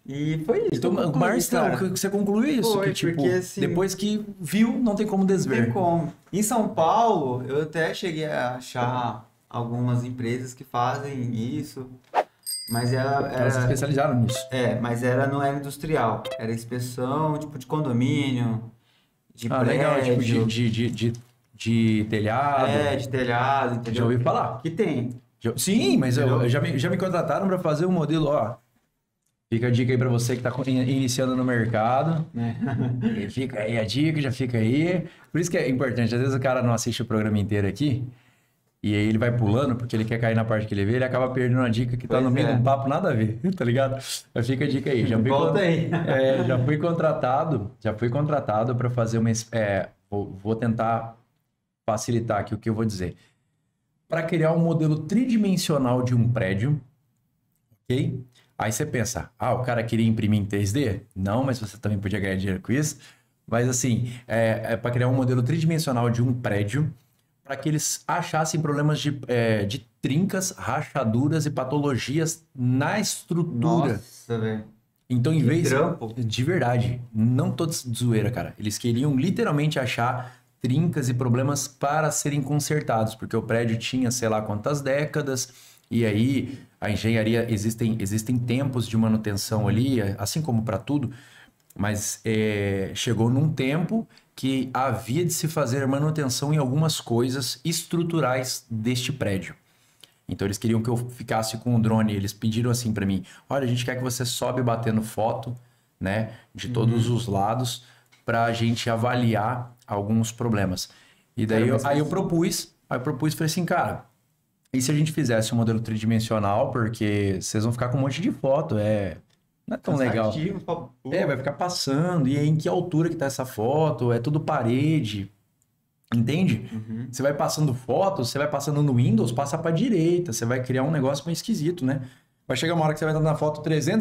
E foi isso. Então, eu concluí, mas não, cara. que você concluiu isso, Foi, que tipo, porque, assim, depois que viu, não tem como Não desver. tem como. Em São Paulo, eu até cheguei a achar algumas empresas que fazem isso, mas Elas se especializaram nisso. não era industrial, era inspeção tipo de condomínio, de Legal, tipo prédio, de telhado. de telhado, Já entendeu? ouvi falar. Que tem. Sim, mas Entendeu? já me contrataram para fazer um modelo, ó. Fica a dica aí para você que está iniciando no mercado. E fica aí a dica, já fica aí. Por isso que é importante, às vezes o cara não assiste o programa inteiro aqui, e aí ele vai pulando, porque ele quer cair na parte que ele vê, ele acaba perdendo uma dica que tá Pois no meio é. de um papo nada a ver, tá ligado? Mas fica a dica aí. Volta aí. Já fui contratado para fazer vou tentar facilitar aqui o que eu vou dizer. Para criar um modelo tridimensional de um prédio, ok? Aí você pensa, o cara queria imprimir em 3D? Não, mas você também podia ganhar dinheiro com isso. Mas assim, para criar um modelo tridimensional de um prédio, para que eles achassem problemas de trincas, rachaduras e patologias na estrutura. Nossa, velho. Então, em Que vez trampo. de verdade, não tô de zoeira, cara. Eles queriam literalmente achar trincas e problemas para serem consertados, porque o prédio tinha sei lá quantas décadas, e aí a engenharia existem tempos de manutenção ali, assim como para tudo, mas chegou num tempo que havia de se fazer manutenção em algumas coisas estruturais deste prédio. Então eles queriam que eu ficasse com o drone, eles pediram assim para mim, olha, a gente quer que você sobe batendo foto, né, de todos os lados, para a gente avaliar alguns problemas. E daí eu propus, falei assim, cara, e se a gente fizesse um modelo tridimensional, porque vocês vão ficar com um monte de foto, não é tão legal. Vai ficar passando, e aí em que altura que tá essa foto, é tudo parede, entende? Você vai passando fotos, você vai passando no Windows, passa pra direita, você vai criar um negócio meio esquisito, né? Vai chegar uma hora que você vai estar na foto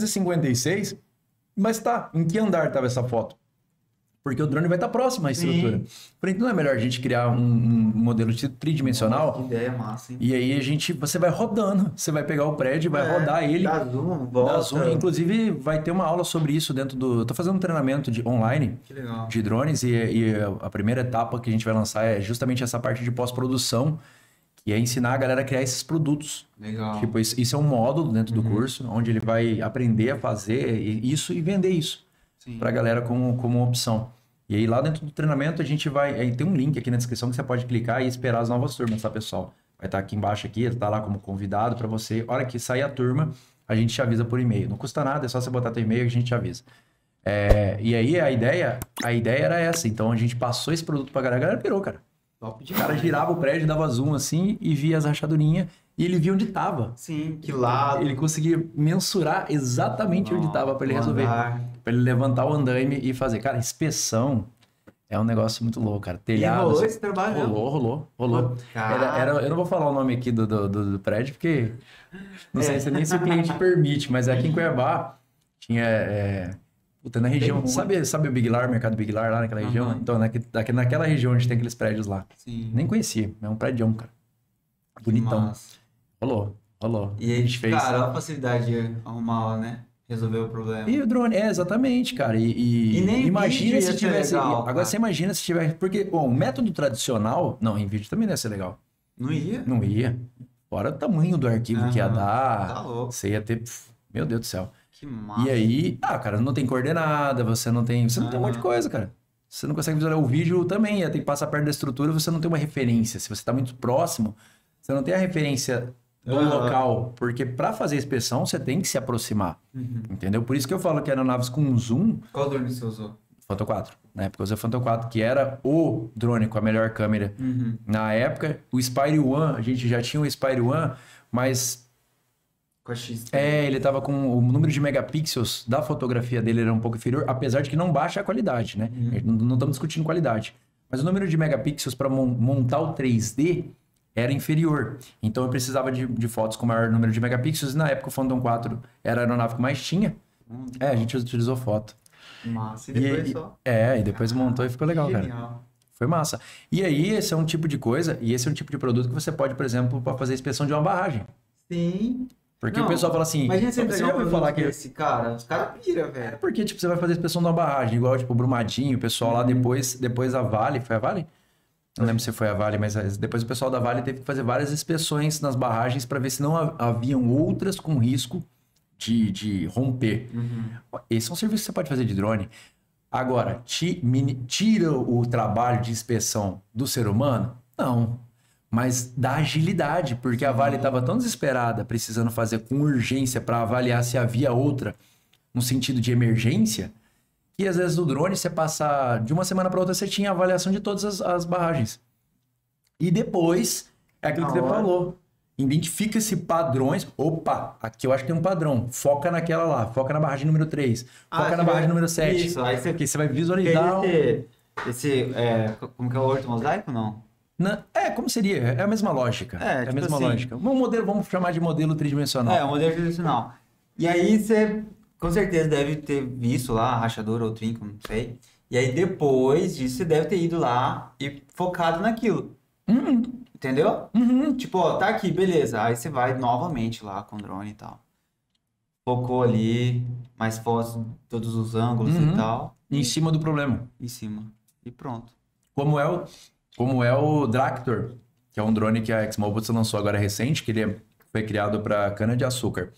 356, mas tá, em que andar tava essa foto? Porque o drone vai estar próximo à estrutura. Falei, então não é melhor a gente criar um modelo tridimensional? Nossa, que ideia massa, hein? E aí você vai rodando, você vai pegar o prédio, vai rodar ele. Dá zoom, volta. Dá zoom. Inclusive, vai ter uma aula sobre isso dentro do... Eu tô fazendo um treinamento online Que legal. de drones e a primeira etapa que a gente vai lançar é justamente essa parte de pós-produção, que é ensinar a galera a criar esses produtos. Legal. Tipo, isso é um módulo dentro do curso, onde ele vai aprender a fazer isso e vender isso pra galera como opção. E aí lá dentro do treinamento a gente vai... Tem um link aqui na descrição que você pode clicar e esperar as novas turmas, tá, pessoal? Vai estar aqui embaixo aqui, ele tá lá como convidado para você. A hora que sair a turma, a gente te avisa por e-mail. Não custa nada, é só você botar teu e-mail que a gente te avisa. E aí a ideia era essa. Então a gente passou esse produto pra galera pirou, cara. Top O cara girava o prédio, dava zoom assim e via as rachadurinhas e ele via onde tava. Sim, que lado. Ele conseguia mensurar exatamente onde tava para ele resolver. Para ele levantar o andaime e fazer. Cara, inspeção é um negócio muito louco, cara. Telhado. E rolou esse trabalho? Rolou. Eu não vou falar o nome aqui do prédio, porque não sei se nem se o cliente permite, mas aqui em Cuiabá tinha... na região, sabe o Big Lar, o mercado Big Lar lá naquela região? Então, naquela região onde tem aqueles prédios lá. Sim. Nem conhecia, é um prédião, cara. Bonitão. Massa. Rolou. E a gente fez. Cara, a facilidade de arrumar, né? Resolver o problema. E o drone, exatamente, cara. E nem imagina se vídeo ia ser tivesse. legal, Agora cara. você imagina se tivesse. Porque, o método tradicional. Não, em vídeo também não ia ser legal. Não ia? Não ia. Fora o tamanho do arquivo que ia dar. Tá louco. Você ia ter. Meu Deus do céu. Que massa. E aí, cara, não tem coordenada, você não tem um monte de coisa, cara. Você não consegue visualizar o vídeo também, tem que passar perto da estrutura, você não tem uma referência. Se você está muito próximo, você não tem a referência do local, porque para fazer a inspeção você tem que se aproximar, entendeu? Por isso que eu falo que aeronaves com zoom... Qual drone você usou? Phantom 4. Na época eu usei o Phantom 4, que era o drone com a melhor câmera. Na época, o Spire One, a gente já tinha o Spire One, mas... Com a X. ele tava com o número de megapixels da fotografia dele era um pouco inferior, apesar de que não baixa a qualidade, né? Não estamos discutindo qualidade. Mas o número de megapixels para montar o 3D era inferior. Então eu precisava de fotos com maior número de megapixels e na época o Phantom 4 era a aeronave que mais tinha. A gente utilizou foto. Massa. E depois só. E depois montou e ficou legal, Genial. cara. Foi massa. E aí esse é um tipo de coisa, e esse é um tipo de produto que você pode, por exemplo, para fazer a inspeção de uma barragem. Sim. Porque Não, o pessoal fala assim, imagina você já ouviu falar que... esse cara, os caras piram, É velho. porque, tipo, você vai fazer inspeção da barragem, igual, tipo, o Brumadinho, o pessoal lá depois a Vale, foi a Vale? Não lembro se foi a Vale, mas depois o pessoal da Vale teve que fazer várias inspeções nas barragens para ver se não haviam outras com risco de romper. Esse é um serviço que você pode fazer de drone. Agora, tira o trabalho de inspeção do ser humano? Não. Mas dá agilidade, porque a Vale estava tão desesperada, precisando fazer com urgência para avaliar se havia outra no sentido de emergência, que às vezes o drone, você passar de uma semana para outra, você tinha a avaliação de todas as barragens. E depois, é aquilo que você falou. Identifica-se padrões. Opa, aqui eu acho que tem um padrão. Foca naquela lá. Foca na barragem número 3. Foca na barragem número 7. Isso, aí você... Porque você vai visualizar... como que é o ortomosaico, não? Como seria? É a mesma lógica. É a tipo mesma assim, lógica. Um modelo, vamos chamar de modelo tridimensional. o modelo tridimensional. E aí você, com certeza, deve ter visto lá a rachadura ou trinco, não sei. E aí depois disso, você deve ter ido lá e focado naquilo. Entendeu? Tipo, ó, tá aqui, beleza. Aí você vai novamente lá com o drone e tal. Focou ali, mais fotos, todos os ângulos e tal. Em cima do problema. Em cima. E pronto. Como é o Dractor, que é um drone que a ExMobiles lançou agora recente, que ele foi criado para cana-de-açúcar.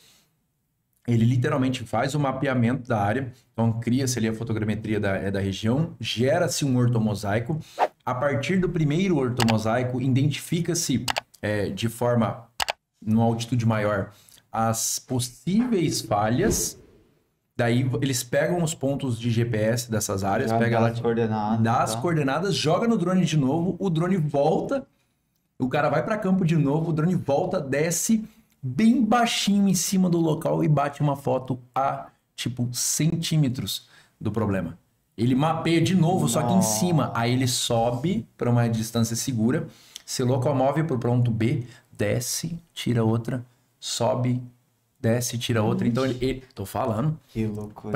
Ele literalmente faz o mapeamento da área, então cria-se ali a fotogrametria da região, gera-se um ortomosaico. A partir do primeiro ortomosaico, identifica-se de forma, numa altitude maior, as possíveis falhas. Daí eles pegam os pontos de GPS dessas áreas, pega lá, dá as coordenadas, joga no drone de novo, o drone volta, o cara vai para campo de novo, o drone volta, desce bem baixinho em cima do local e bate uma foto a, tipo, centímetros do problema. Ele mapeia de novo, só que em cima. Aí ele sobe para uma distância segura, se locomove para o ponto B, desce, tira outra, sobe, desce, tira outra. Então tô falando. Que loucura.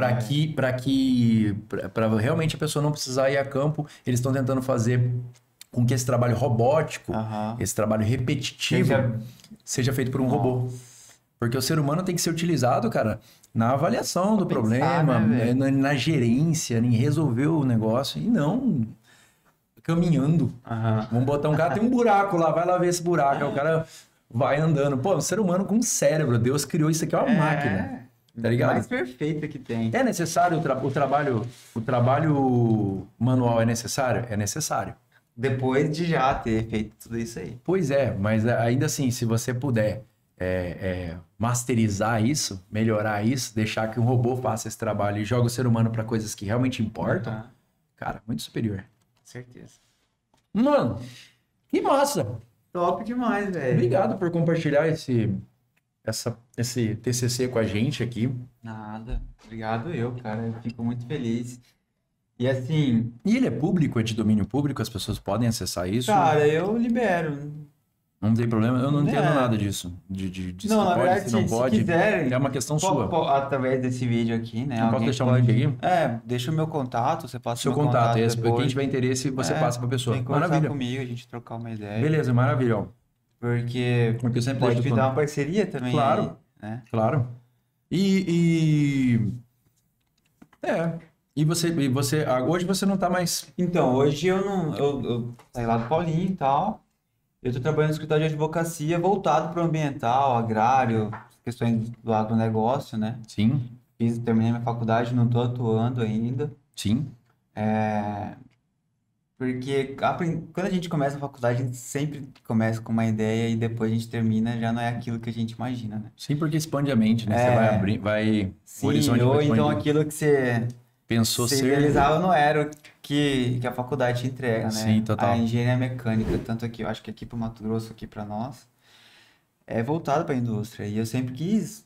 Para realmente a pessoa não precisar ir a campo, eles estão tentando fazer com que esse trabalho robótico, esse trabalho repetitivo, seja feito por um robô. Porque o ser humano tem que ser utilizado, cara, na avaliação do problema, né, na gerência, em resolver o negócio e não caminhando. Vamos botar um cara, tem um buraco lá, vai lá ver esse buraco. Aí o cara vai andando. Pô, um ser humano com cérebro. Deus criou isso aqui, é uma máquina. Tá ligado? Mais perfeita que tem. É necessário o trabalho manual é necessário? É necessário. Depois de já ter feito tudo isso aí. Pois é, mas ainda assim, se você puder masterizar isso, melhorar isso, deixar que um robô faça esse trabalho e joga o ser humano para coisas que realmente importam, cara, muito superior. Certeza. Mano, que massa! Top demais, velho. Obrigado por compartilhar esse TCC com a gente aqui. Nada. Obrigado eu, cara. Eu fico muito feliz. E assim... E ele é público, é de domínio público? As pessoas podem acessar isso? Cara, eu libero. Não tem problema? Eu não entendo nada disso. De se não, na pode, verdade, se não pode. quiserem, é uma questão sua. Através desse vídeo aqui, né? Eu posso deixar um link aqui? Deixa o meu contato, você passa o meu contato. Quem tiver interesse, você passa pra pessoa. Vem conversar comigo, a gente trocar uma ideia. Beleza, maravilha. Ó. Porque eu sempre pode pintar uma parceria também. Claro, aí, né? Claro. E você, hoje você não tá mais... Então, hoje eu saí lá do Paulinho e tal. Eu tô trabalhando no escritório de advocacia voltado para o ambiental, agrário, questões do agronegócio, né? Sim. Terminei minha faculdade, não tô atuando ainda. Sim. Porque quando a gente começa a faculdade, a gente sempre começa com uma ideia e depois a gente termina, já não é aquilo que a gente imagina, né? Sim, porque expande a mente, né? Você vai abrir, Sim, o horizonte ou então aquilo que você pensou ser... realizava não era o que a faculdade te entrega, né? Sim, total. A engenharia mecânica, tanto aqui, eu acho que aqui para o Mato Grosso, aqui para nós, é voltado para a indústria. E eu sempre quis...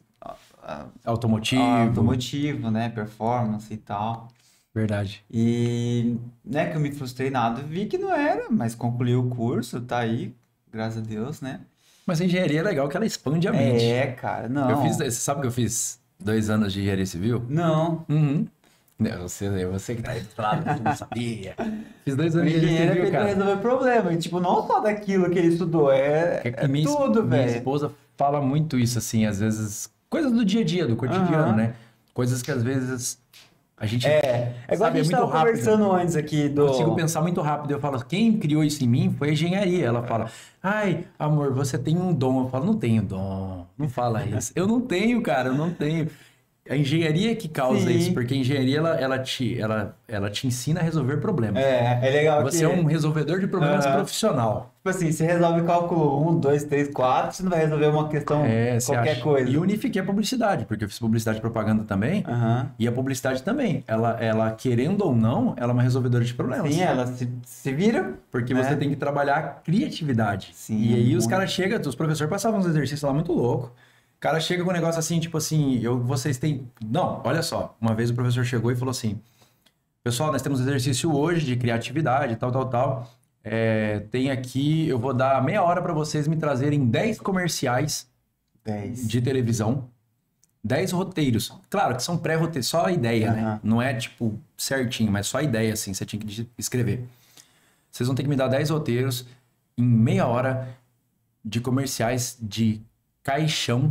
Automotivo, né? Performance e tal. Verdade. E, né, que eu me frustrei nada, vi que não era, mas concluí o curso, tá aí, graças a Deus, né? Mas a engenharia é legal que ela expande a mente. Cara, não. Você sabe que eu fiz 2 anos de engenharia civil? Não. Você que tá aí do lado, você não sabia. Fiz 2 anos de engenharia civil, cara. Resolver problema, e, tipo, não só daquilo que ele estudou, é tudo, velho. Minha esposa fala muito isso, assim, às vezes, coisas do dia a dia, do cotidiano, né? Coisas que às vezes a gente igual a gente estava conversando antes aqui do... Eu consigo pensar muito rápido. Eu falo, quem criou isso em mim foi a engenharia. Ela fala, ai, amor, você tem um dom. Eu falo, não tenho dom. Não fala isso. Eu não tenho, cara, eu não tenho. A engenharia que causa isso, porque a engenharia, ela te ensina a resolver problemas. É legal Você é um resolvedor de problemas profissional. Tipo assim, você resolve cálculo 1, 2, 3, 4, você não vai resolver uma questão, qualquer coisa. E eu unifiquei a publicidade, porque eu fiz publicidade e propaganda também, e a publicidade também. Ela, querendo ou não, ela é uma resolvedora de problemas. Sim, ela se vira. Porque você tem que trabalhar a criatividade. Sim, e aí os caras chegam, os professores passavam uns exercícios lá muito louco. O cara chega com um negócio assim, tipo assim, vocês têm... Não, olha só. Uma vez o professor chegou e falou assim, pessoal, nós temos exercício hoje de criatividade, tal. Tem aqui, eu vou dar meia hora para vocês me trazerem 10 comerciais de televisão, 10 roteiros. Claro que são pré-roteiros, só a ideia, né? Não é, tipo, certinho, mas só a ideia, assim, você tinha que escrever. Vocês vão ter que me dar 10 roteiros em meia hora de comerciais de caixão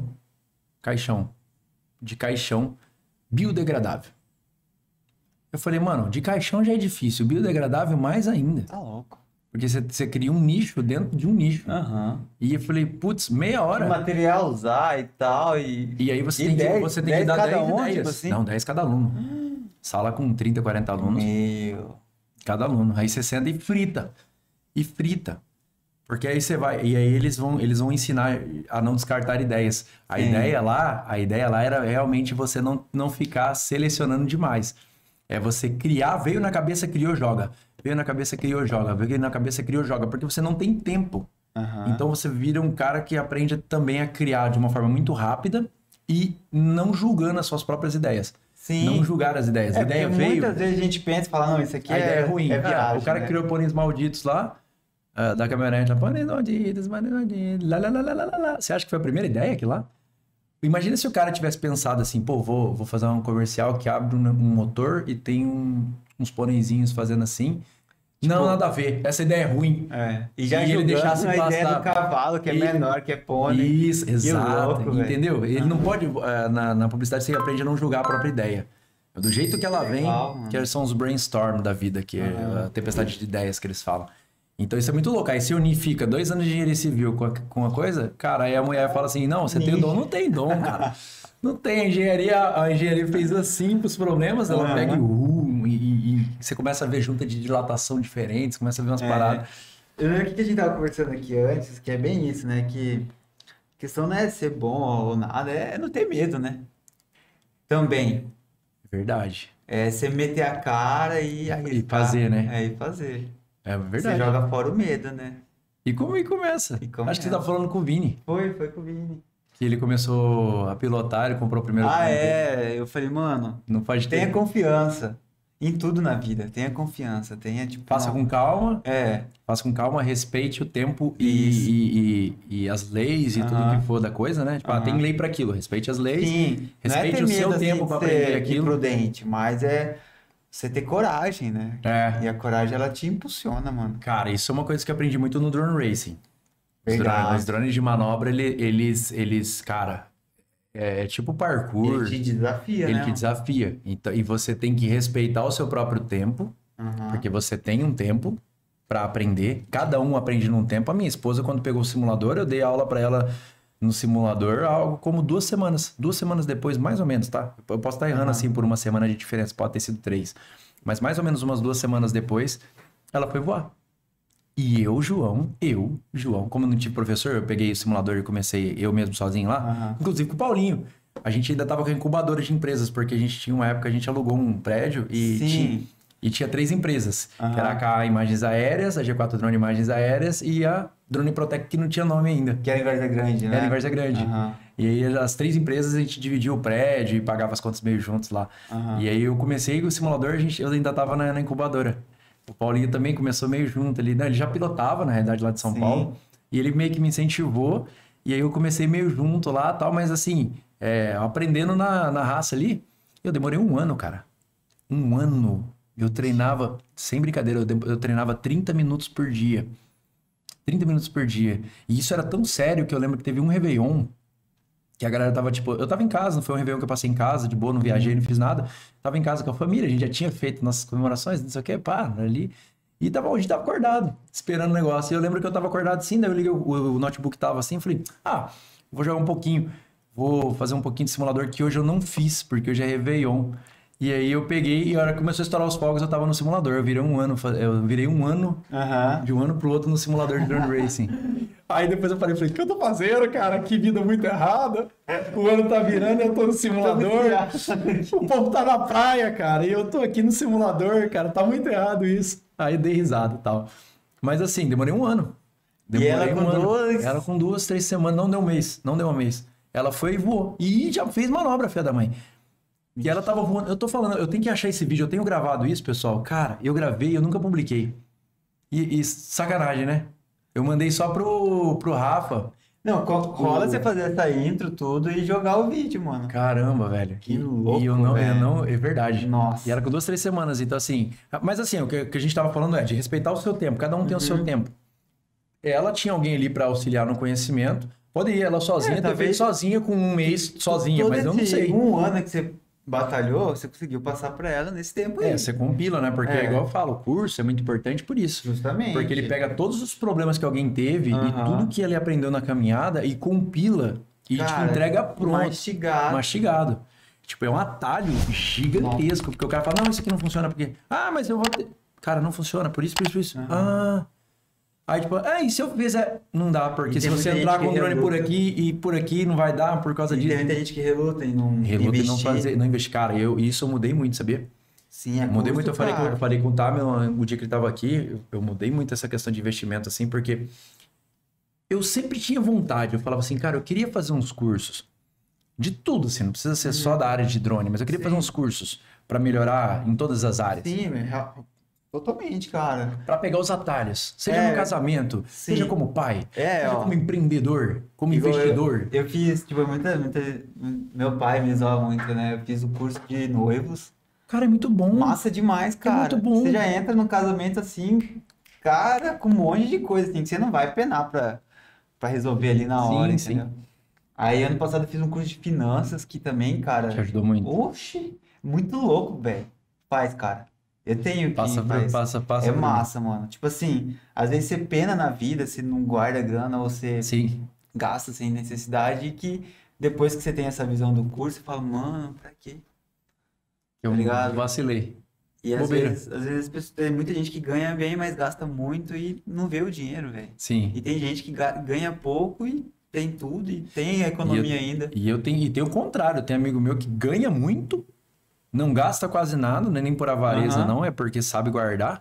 biodegradável. Eu falei, mano, de caixão já é difícil, biodegradável mais ainda. Tá louco. Porque você cria um nicho dentro de um nicho. E eu falei, putz, meia hora. Que material usar e tal. E aí você tem que dar 10 ideias. Tipo assim? Não, 10 cada aluno. Sala com 30, 40 alunos. Cada aluno. Aí você senta e frita. Porque aí você vai... E aí eles vão ensinar a não descartar ideias. A ideia lá era realmente você não ficar selecionando demais. É você criar, veio na cabeça, criou, joga. Veio na cabeça, criou, joga. Veio na cabeça, criou, joga. Porque você não tem tempo. Então você vira um cara que aprende também a criar de uma forma muito rápida e não julgando as suas próprias ideias. Sim. Não julgar as ideias. A ideia veio... Muitas vezes a gente pensa e fala, não, isso aqui ideia é ruim. viagem, o cara que criou pôneis malditos lá, da caminhonete, pôneis malditos, lá. Você acha que foi a primeira ideia aquilo lá? Imagina se o cara tivesse pensado assim, pô, vou fazer um comercial que abre um motor e tem uns pôneizinhos fazendo assim. Tipo, não, nada a ver. Essa ideia é ruim. E já ele deixasse a ideia do cavalo, que é menor, que é pônei. Isso, exato. Louco, entendeu? Véio. Ele não pode... Na publicidade você aprende a não julgar a própria ideia. Do jeito que ela vem, que são os brainstorm da vida, que é a tempestade de ideias que eles falam. Então isso é muito louco. Aí se unifica 2 anos de engenharia civil com uma coisa, cara, aí a mulher fala assim, não, você tem dom? Não tem dom, cara. Não tem. A engenharia fez assim pros problemas, ela pega e você começa a ver junta de dilatação diferentes, começa a ver umas paradas. Eu lembro que a gente tava conversando aqui antes, que é bem isso, né? Que a questão não é ser bom ou nada, é não ter medo, né? Também. Verdade. É você meter a cara e fazer, né? E fazer. É verdade. Você joga fora o medo, né? E começa. Acho que você tá falando com o Vini. Foi com o Vini. Que ele começou a pilotar, ele comprou o primeiro carro dele. Eu falei, mano, não pode ter. Tenha confiança. Em tudo na vida, tenha confiança, tenha tipo... Faça com calma. Faça com calma, respeite o tempo e as leis e tudo que for da coisa, né? Tipo, tem lei para aquilo, respeite as leis. Sim. Respeite o seu tempo para aprender aquilo. Prudente, mas você ter coragem, né? E a coragem, ela te impulsiona, mano. Cara, isso é uma coisa que eu aprendi muito no drone racing. Os drones de manobra, eles cara... É tipo parkour. Ele te desafia, né? Ele te desafia. Então, e você tem que respeitar o seu próprio tempo, porque você tem um tempo para aprender. Cada um aprende num tempo. A minha esposa, quando pegou o simulador, eu dei aula para ela no simulador algo como 2 semanas. 2 semanas depois, mais ou menos, tá? Eu posso estar errando assim por uma semana de diferença, pode ter sido 3. Mas mais ou menos umas 2 semanas depois, ela foi voar. E João, como eu não tive professor, eu peguei o simulador e comecei eu mesmo sozinho lá, inclusive com o Paulinho. A gente ainda tava com a incubadora de empresas, porque a gente tinha uma época, a gente alugou um prédio e tinha 3 empresas. Que era a K Imagens Aéreas, a G4 Drone Imagens Aéreas e a Drone Protec, que não tinha nome ainda. Que era em Várzea Grande, né? Era em Várzea Grande. E aí as 3 empresas a gente dividia o prédio e pagava as contas meio juntos lá. E aí eu comecei com o simulador, eu ainda tava na incubadora. O Paulinho também começou meio junto ali, né? Ele já pilotava, na realidade, lá de São Paulo. E ele meio que me incentivou. E aí eu comecei meio junto lá e tal. Mas assim, aprendendo na raça ali, eu demorei 1 ano, cara. 1 ano. Eu treinava, sem brincadeira, eu treinava 30 minutos por dia. 30 minutos por dia. E isso era tão sério que eu lembro que teve um Réveillon que a galera tava, tipo... Eu tava em casa, não foi um Réveillon que eu passei em casa, de boa, não viajei, não fiz nada. Tava em casa com a família, a gente já tinha feito nossas comemorações, não sei o que, pá, ali... E a gente tava acordado, esperando o negócio. E eu lembro que eu tava acordado assim, daí eu liguei, o notebook tava assim, falei, vou jogar um pouquinho, vou fazer um pouquinho de simulador que hoje eu não fiz, porque hoje é Réveillon. E aí eu peguei e a hora que começou a estourar os fogos, eu tava no simulador. Eu virei um ano de um ano pro outro no simulador de Drone Racing. Aí depois eu falei, o que eu tô fazendo, cara? Que vida muito errada. O ano tá virando e eu tô no simulador. O povo tá na praia, cara, e eu tô aqui no simulador, cara. Tá muito errado isso. Aí dei risada e tal. Mas assim, demorei um ano. Demorei um ano. Ela com 2, 3 semanas, não deu um mês. Não deu um mês. Ela foi e voou. E já fez manobra, filha da mãe. E ela tava voando. Eu tô falando, eu tenho que achar esse vídeo. Eu tenho gravado isso, pessoal. Cara, eu gravei, eu nunca publiquei. E sacanagem, né? Eu mandei só pro Rafa. Não, rola você fazer essa intro, tudo, e jogar o vídeo, mano. Caramba, velho. Que louco, e eu não, é verdade. Nossa. E era com 2, 3 semanas, então assim... Mas assim, o que a gente tava falando é de respeitar o seu tempo. Cada um tem o seu tempo. Ela tinha alguém ali pra auxiliar no conhecimento. Poderia ela sozinha ter feito sozinha com um mês sozinha, mas eu não sei. Um ano que você batalhou, você conseguiu passar pra ela nesse tempo aí. Você compila, né? Porque igual eu falo, o curso é muito importante por isso. Justamente. Porque ele pega todos os problemas que alguém teve e tudo que ele aprendeu na caminhada e compila e te entrega pronto. Mastigado. Tipo, é um atalho gigantesco. Porque o cara fala, não, isso aqui não funciona porque... mas eu vou ter... Cara, não funciona, por isso. Aí, tipo, e se eu fizer... Não dá, porque se você entrar com o drone por aqui e por aqui, não vai dar por causa disso. Tem muita gente que reluta em não investir. Não investir. Cara, isso eu mudei muito, sabia? Sim, é mudei muito. Eu falei com o Tamil o dia que ele tava aqui, eu mudei muito essa questão de investimento, assim, porque eu sempre tinha vontade. Eu falava assim, cara, eu queria fazer uns cursos de tudo, assim, não precisa ser só da área de drone, mas eu queria fazer uns cursos para melhorar em todas as áreas. Sim, totalmente, cara. Pra pegar os atalhos. Seja no casamento, seja como pai, seja como empreendedor, como investidor. Eu fiz, tipo, meu pai me zoa muito, né? Eu fiz o curso de noivos. Cara, é muito bom. Massa demais, cara. É muito bom. Você já entra no casamento assim, cara, com um monte de coisa, assim, que você não vai penar pra resolver ali na hora, entendeu? Aí, ano passado, eu fiz um curso de finanças que também, cara... Te ajudou muito. Oxi, muito louco, velho. Faz, cara. Eu tenho que... Passa. É massa, mano. Tipo assim, às vezes você pena na vida, você não guarda grana, ou você gasta sem necessidade, e que depois que você tem essa visão do curso, você fala, mano, pra quê? Eu vacilei. E às vezes tem muita gente que ganha bem, mas gasta muito e não vê o dinheiro, velho. Sim. E tem gente que ganha pouco e tem tudo, e tem a economia ainda. E tem o contrário, tem amigo meu que ganha muito, não gasta quase nada, não é nem por avareza, não, é porque sabe guardar.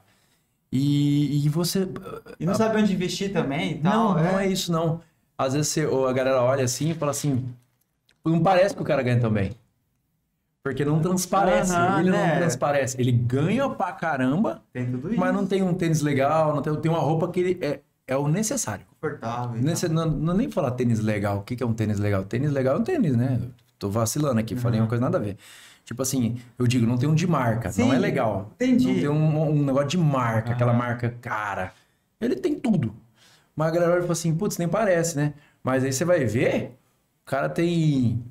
E você... E não sabe onde investir também e tal. Não é isso, não. Às vezes a galera olha assim e fala assim, não parece que o cara ganha tão bem. Porque não transparece, ele não transparece. Ele ganha pra caramba, tem tudo isso, mas não tem um tênis legal, não tem uma roupa que ele é o necessário. Confortável. Não nem falar tênis legal. O que é um tênis legal? Tênis legal é um tênis, né? Tô vacilando aqui, falei uma coisa nada a ver. Tipo assim, eu digo, não tem um de marca, não é legal. Entendi. Não tem um negócio de marca, aquela marca cara. Ele tem tudo. Mas a galera olha e fala assim, putz, nem parece, né? Mas aí você vai ver, o cara tem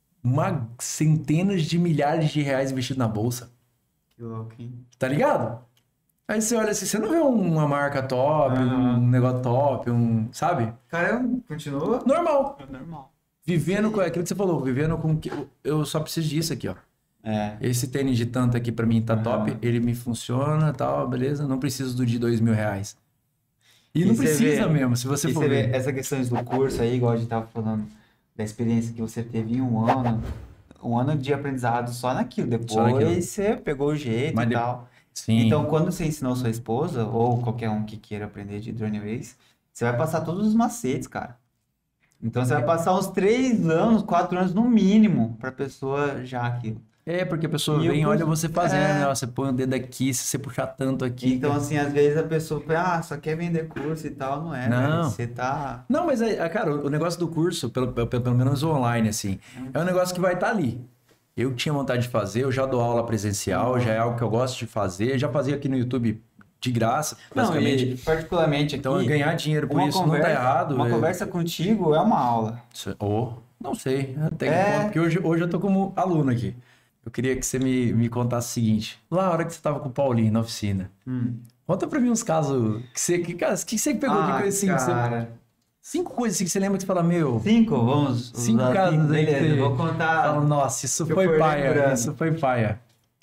centenas de milhares de reais investido na bolsa. Que louco, hein? Tá ligado? Aí você olha assim, você não vê uma marca top, um negócio top, sabe? Cara, continua? Normal. Normal. Vivendo com aquilo que você falou, vivendo com que eu só preciso disso aqui, ó. Esse tênis de tanto aqui pra mim tá top, ele me funciona, tal, beleza? Não preciso do de R$2.000. E não precisa mesmo, se você for ver. Essa questão do curso aí, igual a gente tava falando, da experiência que você teve em um ano de aprendizado só naquilo. Depois você pegou o jeito e tal. Sim. Então, quando você ensinou sua esposa, ou qualquer um que queira aprender de drone race, você vai passar todos os macetes, cara. Então, você vai passar uns 3 anos, 4 anos no mínimo, pra pessoa já aquilo. Porque a pessoa vem e olha você fazendo, né? Você põe o dedo aqui, se você puxar tanto aqui. Então, assim, às vezes a pessoa pensa, só quer vender curso e tal, não é, não. Você tá... Não, mas, cara, o negócio do curso, pelo menos online, assim, é um negócio que vai estar ali. Eu tinha vontade de fazer, eu já dou aula presencial, já é algo que eu gosto de fazer, já fazia aqui no YouTube de graça, Não, basicamente. e particularmente aqui, Então, ganhar dinheiro por isso não tá errado. Uma conversa contigo é uma aula. Não sei, até que ponto, porque hoje eu tô como aluno aqui. Eu queria que você me contasse o seguinte. Lá, a hora que você tava com o Paulinho na oficina, conta pra mim uns casos que você pegou de coisa assim, cara. 5 coisas assim que você lembra que você fala, meu... 5? Vamos 5 casos aí que beleza, você vou contar. fala, nossa, isso que eu foi for paia, lembrando. isso foi paia.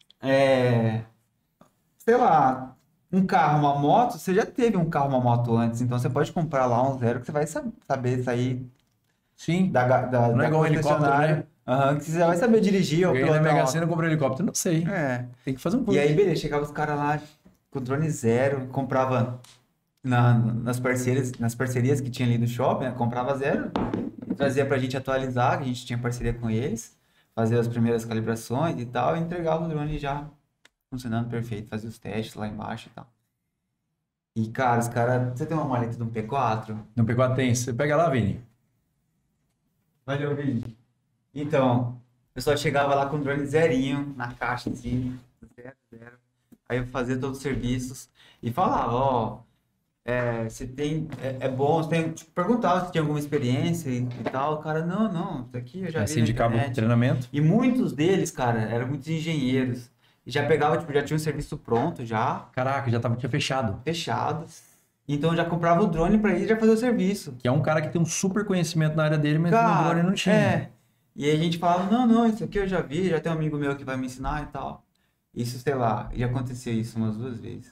Sei lá, um carro, uma moto, você já teve um carro, uma moto antes, então você pode comprar lá um zero que você vai saber sair Sim, da não é igual um helicóptero, concessionária. né? Que você já vai saber dirigir ou Ganhei na pilotar Mega uma Sena, comprei um helicóptero, não sei. É. Tem que fazer um E curso. aí, beleza, chegava os caras lá com drone zero, comprava nas parcerias que tinha ali do shopping, né? Comprava zero, trazia pra gente atualizar, que a gente tinha parceria com eles, fazia as primeiras calibrações e tal, e entregava o drone já funcionando perfeito, fazia os testes lá embaixo e tal. E, cara, os caras... Você tem uma maleta de um P4? No P4 tem, você pega lá, Vini. Valeu, Vini. Então, o pessoal chegava lá com o drone zerinho, na caixa, assim, zero. Aí eu fazia todos os serviços e falava, ó, você tem, é bom, você tem, tipo, perguntava se tinha alguma experiência e tal. O cara, não, isso aqui eu já vi Você na indicava o internet. treinamento. E muitos deles, cara, eram muitos engenheiros. E já pegava, tipo, já tinha um serviço pronto, já, Caraca, tinha fechado. fechado. Então já comprava o drone pra ir já fazer o serviço. Que é um cara que tem um super conhecimento na área dele, mas no Cara, drone não tinha. E aí a gente falava, não, isso aqui eu já vi, já tem um amigo meu que vai me ensinar e tal. Isso, sei lá, já aconteceu isso umas 2 vezes.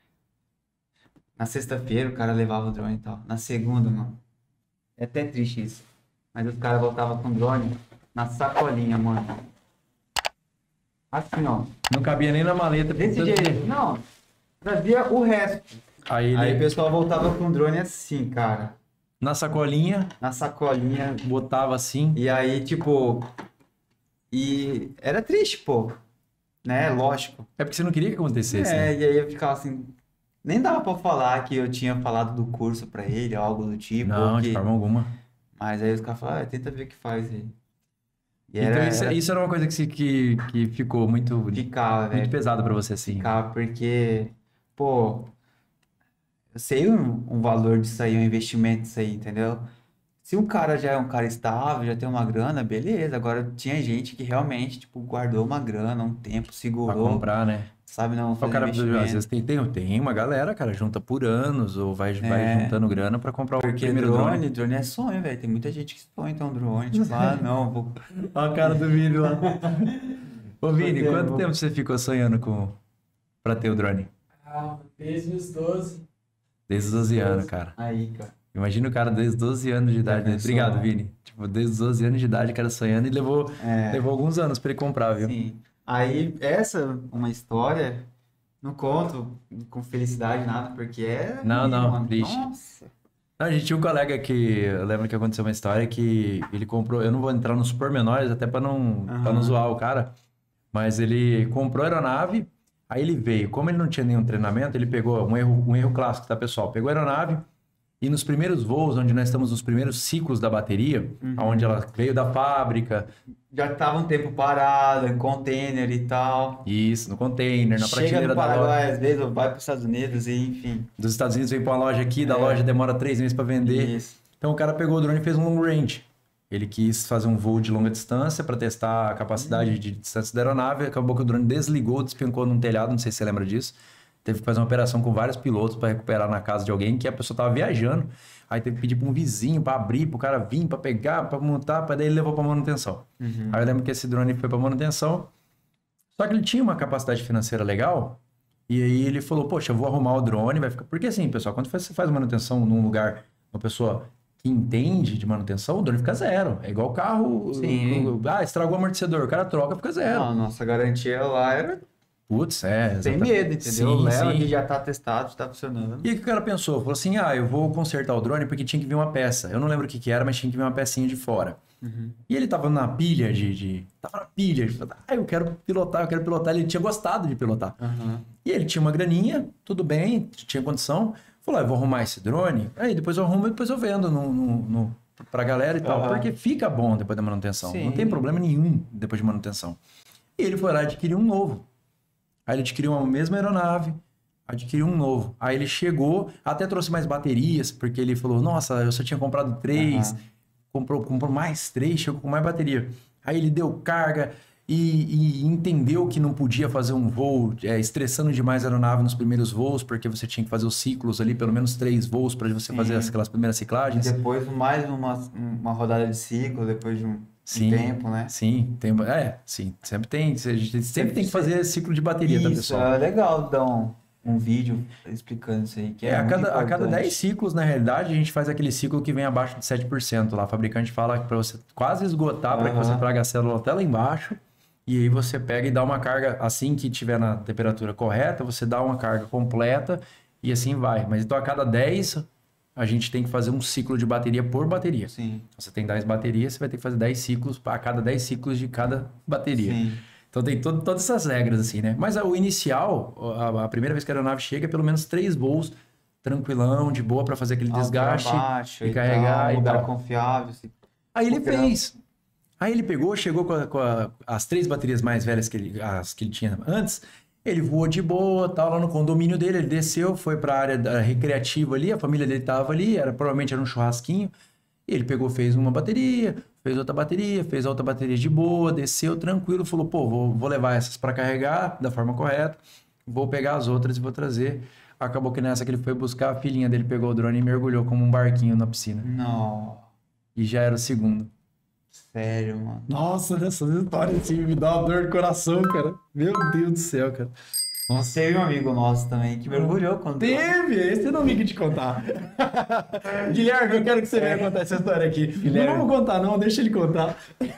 Na sexta-feira o cara levava o drone e tal. Na segunda, mano. É até triste isso. Mas os caras voltavam com o drone na sacolinha, mano. Assim, ó. Não cabia nem na maleta. Desse portanto, jeito. Não. Trazia o resto. Aí Aí o ele, pessoal voltava com o drone assim, cara. na sacolinha, Na sacolinha. botava assim. E aí, tipo... E era triste, pô. Né? Lógico. É porque você não queria que acontecesse, né? E aí eu ficava assim... Nem dava pra falar que eu tinha falado do curso pra ele, algo do tipo. Não, ou de que... forma alguma. Mas aí os caras falavam, tenta ver o que faz aí. E Então isso era uma coisa que ficou muito ficava, velho. pesado pra você, assim. Ficava porque... Pô... Eu sei um valor disso aí, um investimento disso aí, entendeu? Se um cara já é um cara estável, já tem uma grana, beleza. Agora tinha gente que realmente, tipo, guardou uma grana, um tempo, Pra segurou, comprar, né? sabe, não O fazer cara, às investimento. vezes tem uma galera, cara, junta por anos ou vai juntando grana pra comprar o Porque primeiro drone. drone é sonho, velho. Tem muita gente que sonha em ter um drone. Tipo, não, vou... Olha a cara do Vini lá. Ô, Vini, Pois é, quanto vou- tempo você ficou sonhando pra ter o drone? Desde os 12. Desde os 12 anos, cara. Aí, cara. Imagina o cara desde os 12 anos de idade. pensou? Obrigado, Vini. Tipo, desde os 12 anos de idade, o cara sonhando e levou alguns anos pra ele comprar, viu? Sim. Aí, essa uma história, não conto com felicidade, nada, porque Não, mano. triste. Nossa. A gente tinha um colega que, eu lembro que aconteceu uma história que ele comprou, eu não vou entrar nos pormenores até pra não zoar o cara, mas ele comprou a aeronave, aí ele veio, como ele não tinha nenhum treinamento, ele pegou um erro clássico, tá, pessoal? Pegou a aeronave e nos primeiros voos, onde nós estamos nos primeiros ciclos da bateria, onde ela veio da fábrica, Já tava um tempo parado, em container e tal. isso, no container, na Chega prateleira no da loja. Paraguai, às vezes, ou vai para os Estados Unidos e, enfim. Dos Estados Unidos vem pra uma loja aqui, da loja demora 3 meses pra vender. Isso. Então o cara pegou o drone e fez um long range. Ele quis fazer um voo de longa distância para testar a capacidade de distância da aeronave. Acabou que o drone desligou, despencou num telhado, não sei se você lembra disso. Teve que fazer uma operação com vários pilotos para recuperar na casa de alguém, que a pessoa estava viajando. Aí teve que pedir para um vizinho para abrir, para o cara vir, para pegar, para montar, para daí ele levou para manutenção. Aí eu lembro que esse drone foi para manutenção. Só que ele tinha uma capacidade financeira legal. E aí ele falou, poxa, eu vou arrumar o drone, vai ficar... Porque assim, pessoal, quando você faz manutenção num lugar, uma pessoa que entende de manutenção, o drone fica zero. É igual o carro... Sim. Estragou o amortecedor, o cara troca, fica zero. Não, a nossa garantia lá era Putz, sem exatamente. medo, entendeu? Sim, Leva sim. que já tá testado, já tá funcionando. E aí o que o cara pensou? Falou assim, eu vou consertar o drone porque tinha que vir uma peça. Eu não lembro o que era, mas tinha que vir uma pecinha de fora. E ele tava na pilha Tava na pilha de... eu quero pilotar. Ele tinha gostado de pilotar. E ele tinha uma graninha, tudo bem, tinha condição. Falou, eu vou arrumar esse drone, aí depois eu arrumo e depois eu vendo pra galera e tal. Porque fica bom depois da manutenção. Sim. Não tem problema nenhum depois de manutenção. E ele foi lá e adquiriu um novo. Aí ele adquiriu a mesma aeronave, adquiriu um novo. Aí ele chegou, até trouxe mais baterias, porque ele falou, nossa, eu só tinha comprado 3, comprou mais 3, chegou com mais bateria. Aí ele deu carga e entendeu que não podia fazer um voo estressando demais a aeronave nos primeiros voos, porque você tinha que fazer os ciclos ali, pelo menos 3 voos para você fazer aquelas primeiras ciclagens. Depois mais uma rodada de ciclo, depois de um tempo, né? Sim, sim, sempre tem. A gente sempre tem que fazer ciclo de bateria, tá, pessoal? Isso, é legal dar um vídeo explicando isso aí. Que a cada 10 ciclos, na realidade, a gente faz aquele ciclo que vem abaixo de 7% lá. O fabricante fala que para você quase esgotar, para que você traga a célula até lá embaixo. E aí você pega e dá uma carga, assim que tiver na temperatura correta, você dá uma carga completa e assim vai. Mas então a cada 10, a gente tem que fazer um ciclo de bateria por bateria. Sim. Você tem 10 baterias, você vai ter que fazer 10 ciclos a cada 10 ciclos de cada bateria. Sim. Então tem todas essas regras assim, né? Mas o inicial, a primeira vez que a aeronave chega, é pelo menos 3 voos, tranquilão, de boa, para fazer aquele desgaste baixo, e carregar um e lugar tal. confiável. Aí ele fez. Aí ele chegou com as 3 baterias mais velhas que ele tinha antes. Ele voou de boa, tal, lá no condomínio dele. Ele desceu, foi para a área recreativa ali. A família dele tava ali, provavelmente era um churrasquinho. E ele pegou, fez uma bateria, fez outra bateria, fez outra bateria de boa, desceu tranquilo. Falou, pô, vou levar essas para carregar da forma correta. Vou pegar as outras e vou trazer. Acabou que nessa que ele foi buscar, a filhinha dele pegou o drone e mergulhou como um barquinho na piscina. Não. E já era o segundo. Sério, mano. Nossa, essas histórias assim me dá uma dor no coração, cara. Meu Deus do céu, cara. Nossa. Teve um amigo nosso também que mergulhou quando... Teve! Esse eu não vi que te contar. Guilherme, eu quero que você venha contar essa história aqui. Guilherme. Não vamos contar não, deixa ele contar.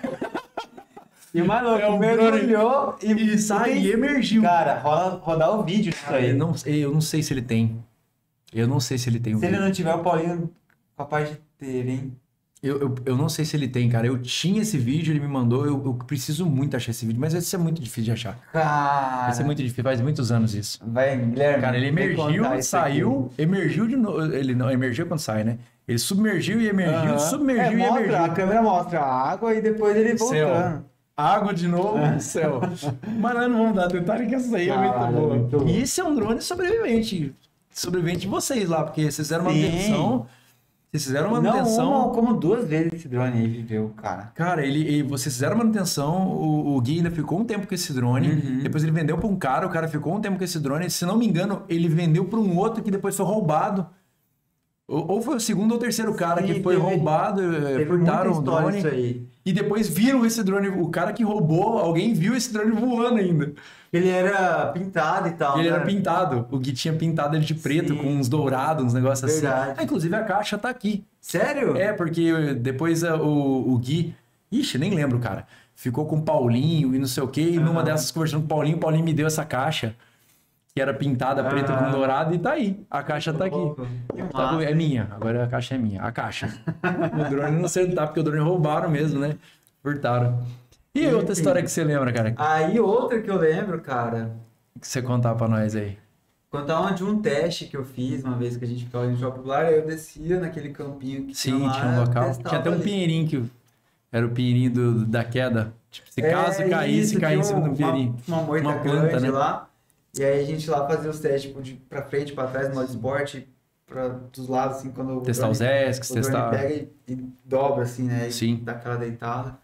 E o maluco mergulhou e sai e emergiu. Cara, rodar o vídeo disso aí. Eu não sei se ele tem. Eu não sei se ele tem o vídeo. vídeo. Se ele não tiver, o Paulinho capaz de ter, hein? Eu não sei se ele tem, cara. Eu tinha esse vídeo, ele me mandou. Eu preciso muito achar esse vídeo, mas esse é muito difícil de achar. Cara... Esse é muito difícil, faz muitos anos isso. Vai, Guilherme. Cara, ele emergiu, saiu, emergiu de novo. Ele não emergiu quando sai, né? Ele submergiu e emergiu, submergiu e emergiu. A câmera mostra a água e depois ele voltando. Céu. Água de novo no céu. Mas nós não vamos dar detalhe que essa aí é muito boa. E esse é um drone sobrevivente. Sobrevivente de vocês lá, porque vocês fizeram manutenção. Vocês fizeram manutenção. Não, como 2 vezes esse drone aí viveu, cara. Cara, vocês fizeram manutenção, o Gui ainda ficou um tempo com esse drone. Depois ele vendeu para um cara, o cara ficou um tempo com esse drone. Se não me engano, ele vendeu para um outro que depois foi roubado. Ou foi o segundo ou terceiro cara que foi roubado, furtaram o drone. Isso aí. E depois viram esse drone, o cara que roubou, alguém viu esse drone voando ainda. Ele era pintado e tal. Ele era pintado. O Gui tinha pintado ele de preto, com uns dourados, uns negócios Verdade. assim. Inclusive a caixa tá aqui. Sério? É, porque depois o Gui... Ixi, nem lembro, cara. Ficou com o Paulinho e não sei o quê. E numa dessas, conversando com o Paulinho me deu essa caixa. Que era pintada preta com dourado e tá aí. A caixa tá aqui. É minha. Agora a caixa é minha. A caixa. O drone não sei onde tá, porque o drone roubaram mesmo, né? Furtaram. E outra história que você lembra, cara? Aí outra que eu lembro, cara... Que você contar pra nós aí. Contar de um teste que eu fiz uma vez que a gente ficava no Shopping Popular, eu descia naquele campinho que tinha lá. Sim, tinha um local. Tinha até um pinheirinho que... Era o pinheirinho da queda. Tipo, se caso caísse, caía em cima do pinheirinho. Uma moita planta, né? Lá. E aí a gente lá fazia os testes, tipo, pra frente, pra trás, no modo esporte, dos lados, assim, quando testar os ESCs, testar... pega e dobra, assim, né? Sim. Dá aquela deitada.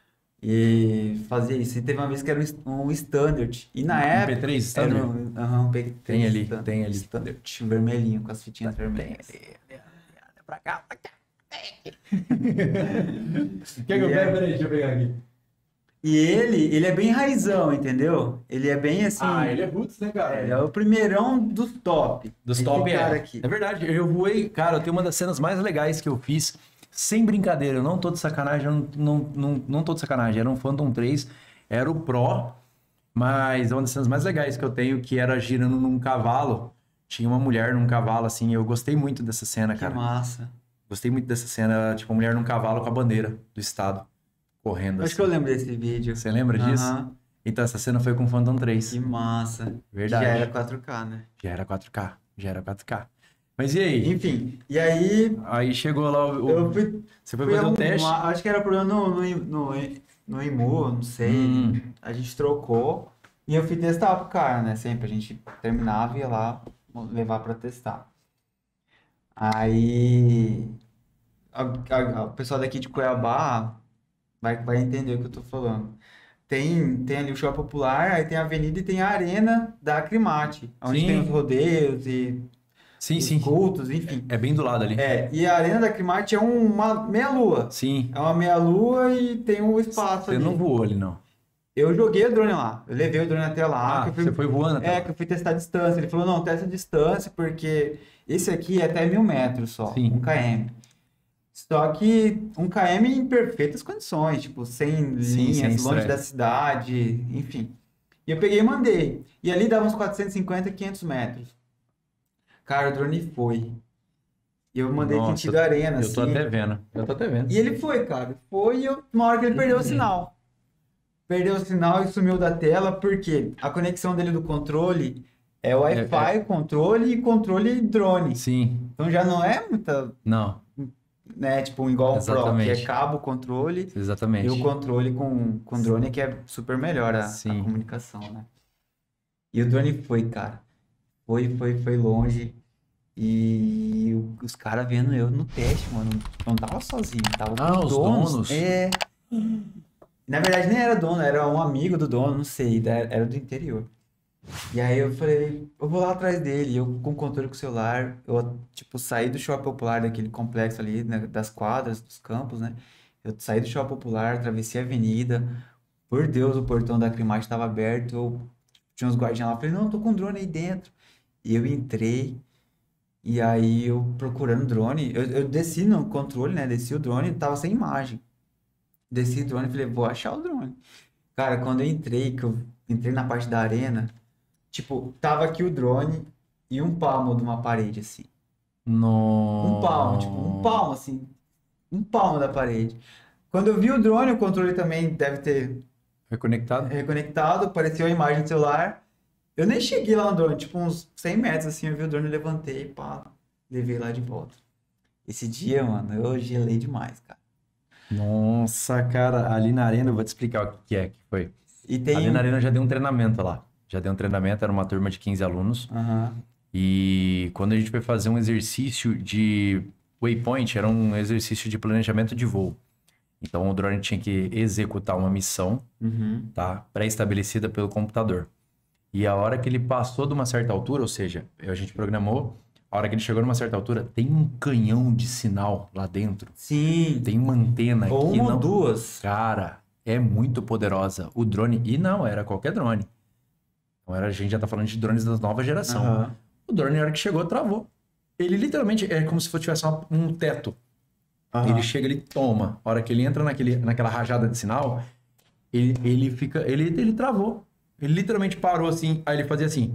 E fazia isso. E teve uma vez que era um standard. E na época... P3 standard? Um P3 tem ali. Standard. Um vermelhinho, com as fitinhas vermelhas. Pra cá. Quer que eu pegue? Peraí, deixa eu pegar aqui. E ele é bem raizão, entendeu? Ele é bem assim... ele é roots, né, cara? É o primeirão dos top. Dos top, cara aqui. É verdade, eu voei... Cara, eu tenho uma das cenas mais legais que eu fiz, sem brincadeira, eu não tô de sacanagem, não tô de sacanagem, era um Phantom 3, era o Pro, mas é uma das cenas mais legais que eu tenho, que era girando num cavalo, tinha uma mulher num cavalo, assim, eu gostei muito dessa cena, cara. Que massa. Gostei muito dessa cena, tipo, uma mulher num cavalo com a bandeira do estado. Correndo. Acho que eu lembro desse vídeo. Você lembra disso? Então, essa cena foi com o Phantom 3. Que massa. Verdade. Já era 4K, né? Já era 4K. Mas e aí? Enfim, e aí... Aí chegou lá você foi fazer o teste? Acho que era problema no IMU, não sei. A gente trocou. E eu fui testar pro cara, né? Sempre a gente terminava e ia lá levar pra testar. Aí o pessoal daqui de Cuiabá vai entender o que eu tô falando. Tem ali o Shopping Popular, aí tem a avenida e tem a arena da Acrimate, onde Sim. tem os rodeios e Sim, os sim. cultos, enfim. É bem do lado ali. E a arena da Acrimate é uma meia-lua. Sim. É uma meia-lua e tem um espaço Você ali. não voou ali, não. Eu joguei o drone lá. Eu levei o drone até lá. Ah, que eu fui- você foi voando até lá. que eu fui testar a distância. Ele falou, não, testa a distância, porque esse aqui é até 1.000 metros só, Sim. 1 km. Só que 1 km em perfeitas condições, tipo, sem Sim, linhas, sem longe estresse. da cidade, enfim. E eu peguei e mandei. E ali dava uns 450, 500 metros. Cara, o drone foi. E eu mandei Nossa, sentido arena, Eu tô assim. até vendo. Eu tô até vendo. E ele foi, cara. Foi e uma hora que ele perdeu o sinal. Perdeu o sinal e sumiu da tela, porque a conexão dele do controle é Wi-Fi, controle e controle drone. Sim. Então já não é muita, Não. né, tipo igual o Pro, que Exatamente. é cabo, controle, Exatamente. e o controle com drone que é super melhor a Sim. comunicação, né? E o drone foi, cara. Foi longe. E os caras vendo eu no teste, mano. Não tava sozinho, tava com Ah, os donos? É. Na verdade, nem era dono, era um amigo do dono, não sei, era do interior. E aí eu falei, eu vou lá atrás dele, eu com controle com o celular, eu, tipo, saí do Shopping Popular, daquele complexo ali, né, das quadras, dos campos, né? Eu saí do Shopping Popular, atravessei a avenida, por Deus, o portão da Acrimate estava aberto, eu tinha uns guardiões lá, falei, não, tô com drone aí dentro. E eu entrei, e aí eu procurando drone, eu desci no controle, né, desci o drone, tava sem imagem. Desci o drone e falei, vou achar o drone. Cara, quando eu entrei, que eu entrei na parte da arena, tipo, tava aqui o drone e um palmo de uma parede, assim. No... Um palmo, tipo, um palmo, assim. Um palmo da parede. Quando eu vi o drone, o controle também deve ter Reconectado? reconectado, apareceu a imagem do celular. Eu nem cheguei lá no drone, tipo, uns 100 metros, assim, eu vi o drone, levantei, pá, levei lá de volta. Esse dia, mano, eu gelei demais, cara. Nossa, cara, ali na arena, eu vou te explicar o que é que foi. E tem... Ali na arena já deu um treinamento lá. Já deu um treinamento, era uma turma de 15 alunos. Aham. E quando a gente foi fazer um exercício de waypoint, era um exercício de planejamento de voo. Então o drone tinha que executar uma missão, Uhum. tá? Pré-estabelecida pelo computador. E a hora que ele passou de uma certa altura, ou seja, a gente programou, a hora que ele chegou numa certa altura, tem um canhão de sinal lá dentro. Sim. Tem uma antena Ou que uma não... ou duas. Cara, é muito poderosa. O drone... E não, era qualquer drone. Então a gente já tá falando de drones da nova geração. Aham. O drone, na hora que chegou, travou. Ele literalmente é como se tivesse um teto. Aham. Ele chega, ele toma. A hora que ele entra naquela rajada de sinal, ele fica... Ele travou. Ele literalmente parou assim. Aí ele fazia assim.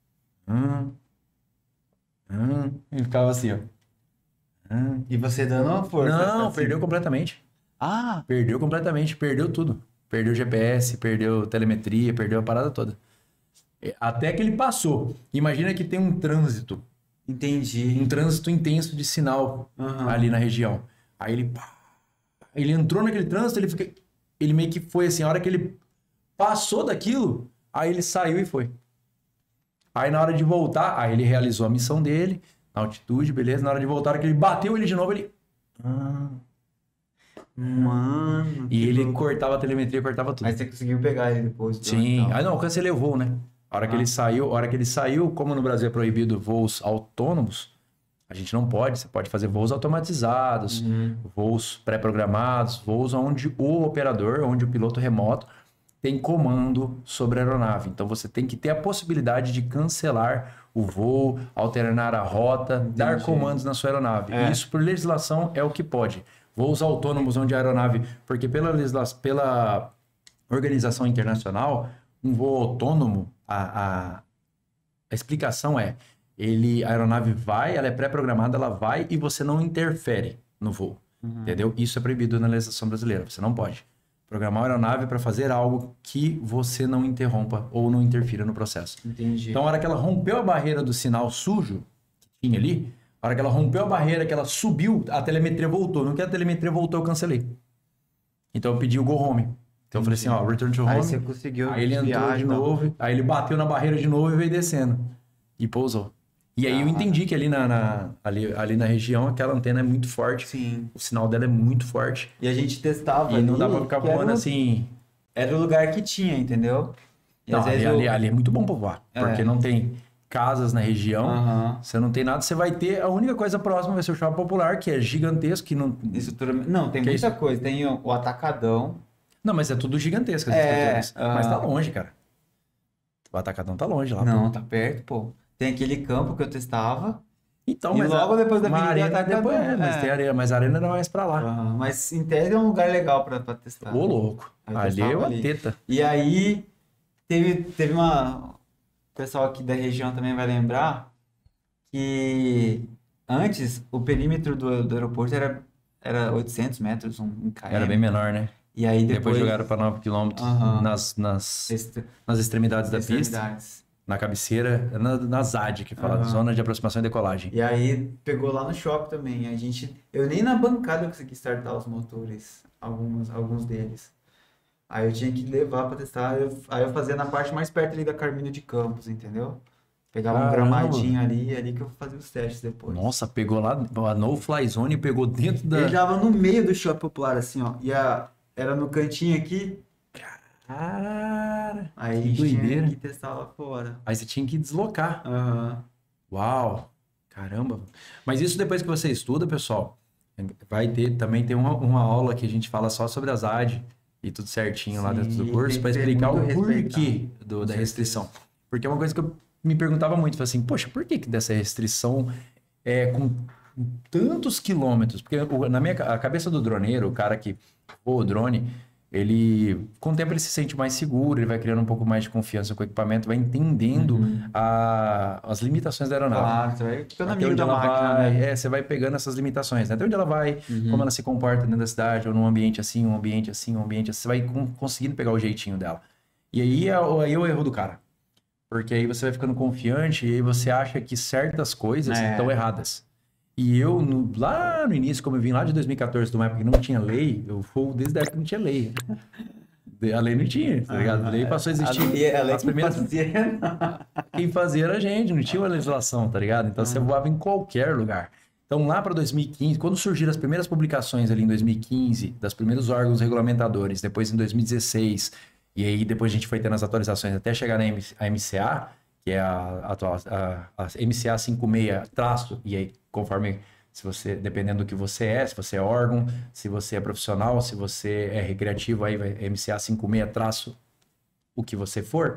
Ele ficava assim, ó. E você dando uma força. Não, assim. perdeu completamente. Ah, Perdeu completamente. Perdeu tudo. Perdeu GPS, perdeu telemetria, perdeu a parada toda. Até que ele passou. Imagina que tem um trânsito entendi. intenso de sinal Aham. ali na região. Aí ele entrou naquele trânsito, ele meio que foi assim, a hora que ele passou daquilo, aí ele saiu e foi. Aí na hora de voltar, aí ele realizou a missão dele, na altitude, beleza. Na hora de voltar, que ele bateu ele de novo, ele... Mano. E que ele louco. cortava a telemetria, cortava tudo. Aí você conseguiu pegar ele depois. Sim. Então. Aí não, cancelei o voo, né? A hora que ele saiu, como no Brasil é proibido voos autônomos, a gente não pode, você pode fazer voos automatizados, voos pré-programados, voos onde o operador, onde o piloto remoto tem comando sobre a aeronave. Então você tem que ter a possibilidade de cancelar o voo, alternar a rota, dar comandos na sua aeronave. É. Isso, por legislação, é o que pode. Voos autônomos onde a aeronave... Porque pela organização internacional, um voo autônomo, a explicação é, a aeronave vai, ela é pré-programada, ela vai e você não interfere no voo. Entendeu? Isso é proibido na legislação brasileira. Você não pode programar a aeronave para fazer algo que você não interrompa ou não interfira no processo. Entendi. Então, a hora que ela rompeu a barreira do sinal sujo que tinha ali, a hora que ela rompeu a barreira, que ela subiu, a telemetria voltou. No que a telemetria voltou, eu cancelei. Então, eu pedi o go home. Então eu falei assim, ó, return to home. Aí você conseguiu Aí ele entrou desviar de e tal. novo, aí ele bateu na barreira de novo e veio descendo. E pousou. E aí eu entendi que ali ali na região aquela antena é muito forte. Sim. O sinal dela é muito forte. E a gente testava E não dá ali, pra ficar que era voando o- assim. Era o lugar que tinha, entendeu? E Não, às vezes ali é muito bom pra voar. É. Porque não tem casas na região. Aham. Você não tem nada. Você vai ter. A única coisa próxima vai ser o Shopping Popular, que é gigantesco. Que não... Estrutura... Não, tem Que muita isso? coisa. Tem o Atacadão. não, mas é tudo gigantesco. As É, estruturas. Mas tá longe, cara. O Atacadão tá longe lá. Não, pô. tá perto, pô. Tem aquele campo que eu testava. Então, E mas logo depois da uma Avenida arena Atacadão, depois, mas é. tem areia, mas a arena não é mais pra lá. Aham, mas em tese é um lugar legal pra testar. Ô, louco. Eu Ali é testava uma ali. teta. E aí, teve uma... O pessoal aqui da região também vai lembrar que antes o perímetro do aeroporto era 800 metros, um km. Era bem menor, né? E aí Depois depois... jogaram pra 9 km Aham. nas extremidades da pista, extremidades. na cabeceira, na ZAD, que fala, Aham. Zona de Aproximação e Decolagem. E aí pegou lá no shopping também. Eu nem na bancada consegui startar os motores, alguns deles. Aí eu tinha que levar pra testar. Aí eu fazia na parte mais perto ali da Carmina de Campos, entendeu? Pegava um Caramba. gramadinho ali que eu fazia os testes depois. Nossa, pegou lá, a No Fly Zone pegou dentro da... Ele dava no meio do shopping popular, assim, ó. Era no cantinho aqui. Cara, Aí a que gente tinha doideira. que testar lá fora. Aí você tinha que deslocar. Aham. Uau, caramba. Mas isso depois que você estuda, pessoal, vai ter, também tem uma aula que a gente fala só sobre as AD e tudo certinho lá Sim, dentro do curso tem para que ser explicar o muito porquê respeitado. da restrição. Porque é uma coisa que eu me perguntava muito, falei assim, poxa, por que dessa restrição com tantos quilômetros? Porque a cabeça do droneiro, o cara que voa o drone, ele, com o tempo ele se sente mais seguro, ele vai criando um pouco mais de confiança com o equipamento, vai entendendo as limitações da aeronave. Claro, você vai ficando Até amigo onde da ela máquina, vai, né? você vai pegando essas limitações, né? Até onde ela vai, como ela se comporta dentro da cidade, ou num ambiente assim, um ambiente assim, um ambiente assim, você vai conseguindo pegar o jeitinho dela. E aí é o erro do cara. Porque aí você vai ficando confiante e aí você acha que certas coisas estão erradas. E eu, lá no início, como eu vim lá de 2014, de uma época que não tinha lei, eu fui desde a época que não tinha lei. A lei não tinha, tá ligado? A lei passou a existir. A lei as primeiras... fazia... Quem fazia era a gente, não tinha uma legislação, tá ligado? Então você voava em qualquer lugar. Então lá para 2015, quando surgiram as primeiras publicações ali em 2015, das primeiros órgãos regulamentadores, depois em 2016, e aí depois a gente foi tendo as atualizações até chegar na MCA, que é a MCA 56 traço, e aí conforme, se você, dependendo do que você é, se você é órgão, se você é profissional, se você é recreativo, aí vai MCA 56 traço, o que você for.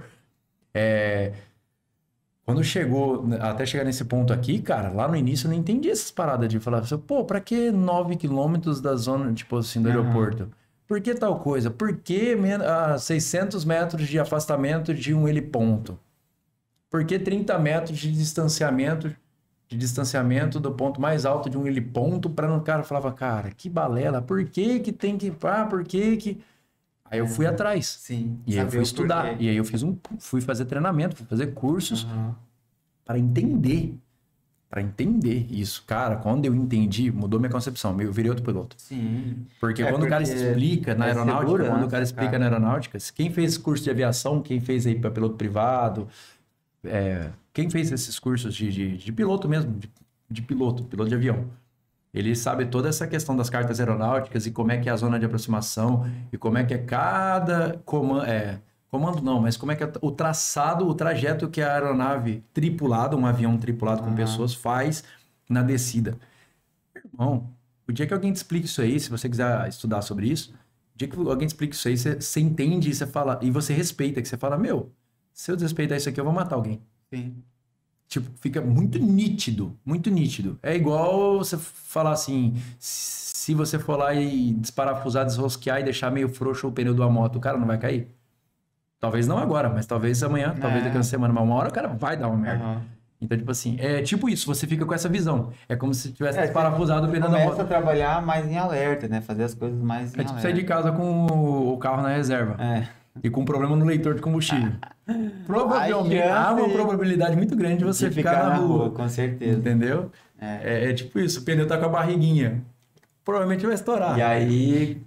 Quando chegou, até chegar nesse ponto aqui, cara, lá no início eu não entendi essas paradas de falar assim, pô, pra que 9 quilômetros da zona, tipo assim, do aeroporto? Por que tal coisa? Por que 600 metros de afastamento de um heliponto? Por que 30 metros de distanciamento do ponto mais alto de um heliponto para o cara falava, cara, que balela, por que que tem que... por que que... Aí eu fui atrás. Sim. E aí eu fui estudar. E aí eu fui fazer treinamento, fui fazer cursos para entender. Para entender isso. Cara, quando eu entendi, mudou minha concepção. Eu virei outro piloto. Sim. Porque quando o cara explica na aeronáutica, segurança, quando o cara explica na aeronáutica, quem fez curso de aviação, quem fez aí para piloto privado, quem fez esses cursos de piloto mesmo, de piloto de avião, ele sabe toda essa questão das cartas aeronáuticas e como é que é a zona de aproximação e como é que é cada comando não, mas como é que é o traçado, o trajeto que a aeronave tripulada, um avião tripulado com pessoas faz na descida. Irmão, o dia que alguém te explica isso aí, se você quiser estudar sobre isso, o dia que alguém te explica isso aí, você entende e você fala, e você respeita, que você fala, meu, se eu desrespeitar isso aqui, eu vou matar alguém. Sim. Tipo, fica muito nítido, muito nítido. É igual você falar assim, se você for lá e desparafusar, desrosquear e deixar meio frouxo o pneu de uma moto, o cara não vai cair? Talvez não agora, mas talvez amanhã, talvez daqui a uma semana, mas uma hora o cara vai dar uma merda. Então, tipo assim, é tipo isso, você fica com essa visão. É como se tivesse desparafusado o pneu da moto. Começa a trabalhar mais em alerta, né? Fazer as coisas mais em É tipo alerta. sair de casa com o carro na reserva. E com problema no leitor de combustível. Provavelmente há uma probabilidade muito grande de você ficar na rua. Com certeza. Entendeu? É tipo isso, o pneu tá com a barriguinha. Provavelmente vai estourar. E aí,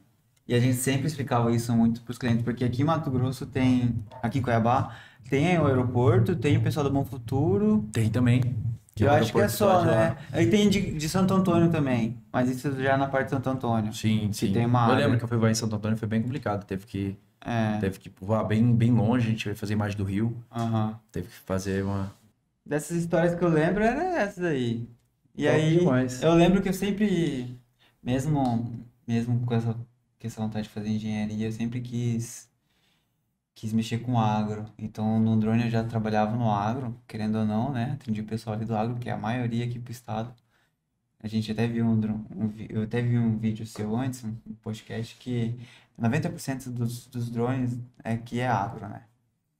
E a gente sempre explicava isso muito para os clientes, porque aqui em Mato Grosso tem, aqui em Cuiabá, tem o aeroporto, tem o pessoal do Bom Futuro. Tem também. Eu acho que é só, de lá. né? Aí tem de Santo Antônio também, mas isso já é na parte de Santo Antônio. Sim, Que sim. tem uma Eu área. lembro que eu fui voar em Santo Antônio, foi bem complicado. Teve que voar bem longe, a gente vai fazer imagem do Rio. Aham. Teve que fazer uma... Dessas histórias que eu lembro, era essas aí. E Top aí, demais. eu lembro que eu sempre, mesmo com essa vontade de fazer engenharia, eu sempre quis mexer com agro. Então, no drone eu já trabalhava no agro, querendo ou não, né? Atendi o pessoal ali do agro, que é a maioria aqui pro estado. A gente até viu eu até vi um vídeo seu antes, um podcast, que 90% dos drones aqui é agro, né?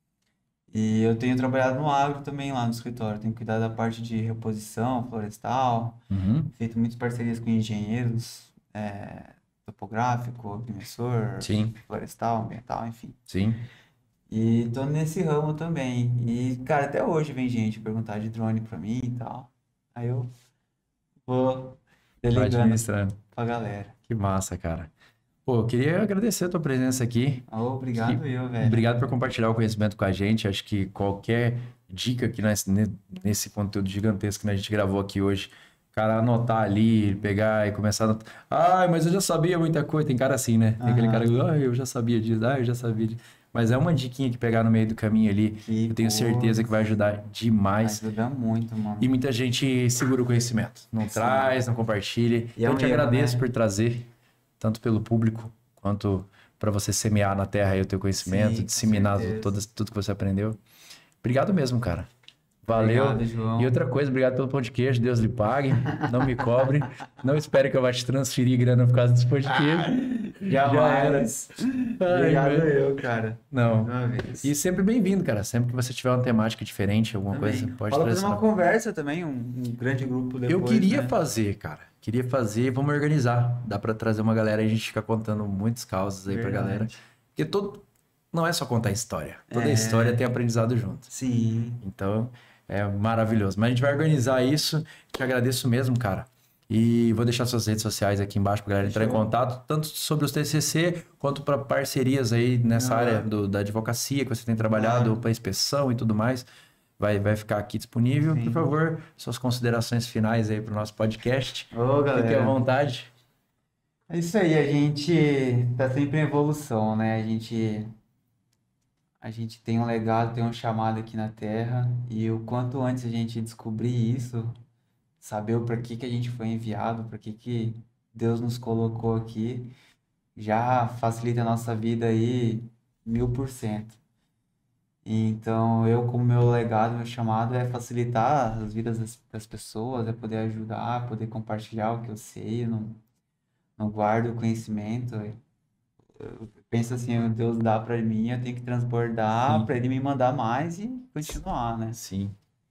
E eu tenho trabalhado no agro também lá no escritório. Tenho cuidado da parte de reposição florestal, Uhum. feito muitas parcerias com engenheiros, topográfico, agrimensor, Sim, florestal, ambiental, enfim. sim. E tô nesse ramo também. E, cara, até hoje vem gente perguntar de drone pra mim e tal. Aí eu vou Vai delegando administrando. pra galera. Que massa, cara. Pô, eu queria agradecer a tua presença aqui. Obrigado eu, velho. Obrigado por compartilhar o conhecimento com a gente. Acho que qualquer dica que nesse conteúdo gigantesco que a gente gravou aqui hoje, o cara anotar ali, pegar e começar a anotar. Ah, mas eu já sabia muita coisa. Tem cara assim, né? Tem aquele cara que, eu já sabia disso, eu já sabia disso. Mas é uma diquinha que pegar no meio do caminho ali, Que eu tenho certeza que vai ajudar demais. ajuda muito, mano. E muita gente segura o conhecimento. Não traz, não compartilha. E é Eu um te erro, agradeço né? por trazer, tanto pelo público, quanto para você semear na terra aí o teu conhecimento, Sim, com disseminar certeza. tudo que você aprendeu. Obrigado mesmo, cara. Valeu. Obrigado, João. E outra coisa, obrigado pelo pão de queijo. Deus lhe pague. Não me cobre. Não espere que eu vá te transferir grana por causa desse pão de queijo. Jamais. Ai, Obrigado velho. eu, cara. Não. Uma vez. E sempre bem-vindo, cara. Sempre que você tiver uma temática diferente, alguma Também. coisa, pode Fala trazer. fazer uma conversa também, um grande grupo depois, Eu queria né? fazer, cara. Queria fazer, vamos organizar. Dá pra trazer uma galera e a gente fica contando muitos causos aí pra Verdade. galera. Porque não é só contar história. Toda história tem aprendizado junto. Sim. Então, é maravilhoso. Mas a gente vai organizar isso. Te agradeço mesmo, cara. E vou deixar suas redes sociais aqui embaixo pra galera entrar em Fechou. contato, tanto sobre os TCC, quanto para parcerias aí nessa área da advocacia que você tem trabalhado, para inspeção e tudo mais. Vai ficar aqui disponível. Sim. Por favor, suas considerações finais aí pro nosso podcast. Ô, Fique à galera. vontade. É isso aí, a gente tá sempre em evolução, né? A gente tem um legado, tem um chamado aqui na Terra, e o quanto antes a gente descobrir isso, saber o para que a gente foi enviado, para que Deus nos colocou aqui, já facilita a nossa vida aí 1000%. Então, como meu legado, meu chamado é facilitar as vidas das pessoas, é poder ajudar, poder compartilhar o que eu sei, eu não guardo o conhecimento. Eu penso assim, o Deus dá para mim, eu tenho que transbordar Sim. para ele me mandar mais e continuar, né? Sim.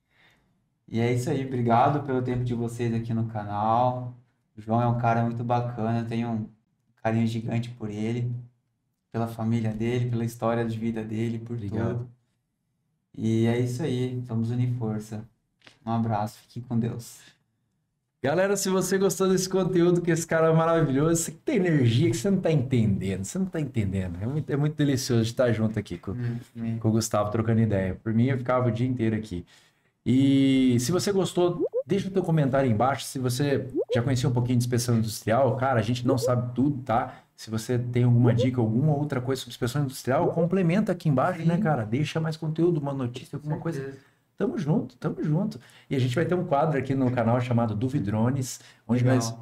E é isso aí, obrigado pelo tempo de vocês aqui no canal. O João é um cara muito bacana, eu tenho um carinho gigante por ele, pela família dele, pela história de vida dele, por Obrigado. tudo. E é isso aí, vamos unir força. Um abraço, fiquem com Deus. Galera, se você gostou desse conteúdo, que esse cara é maravilhoso, você tem energia que você não tá entendendo. Você não tá entendendo. É muito delicioso de estar junto aqui com o Gustavo trocando ideia. Por mim, eu ficava o dia inteiro aqui. E se você gostou, deixa o teu comentário aí embaixo. Se você já conhecia um pouquinho de inspeção industrial, cara, a gente não sabe tudo, tá? Se você tem alguma dica, alguma outra coisa sobre inspeção industrial, complementa aqui embaixo, né, cara? Deixa mais conteúdo, uma notícia, alguma coisa. Tamo junto, tamo junto. E a gente vai ter um quadro aqui no canal chamado Duvidrones, onde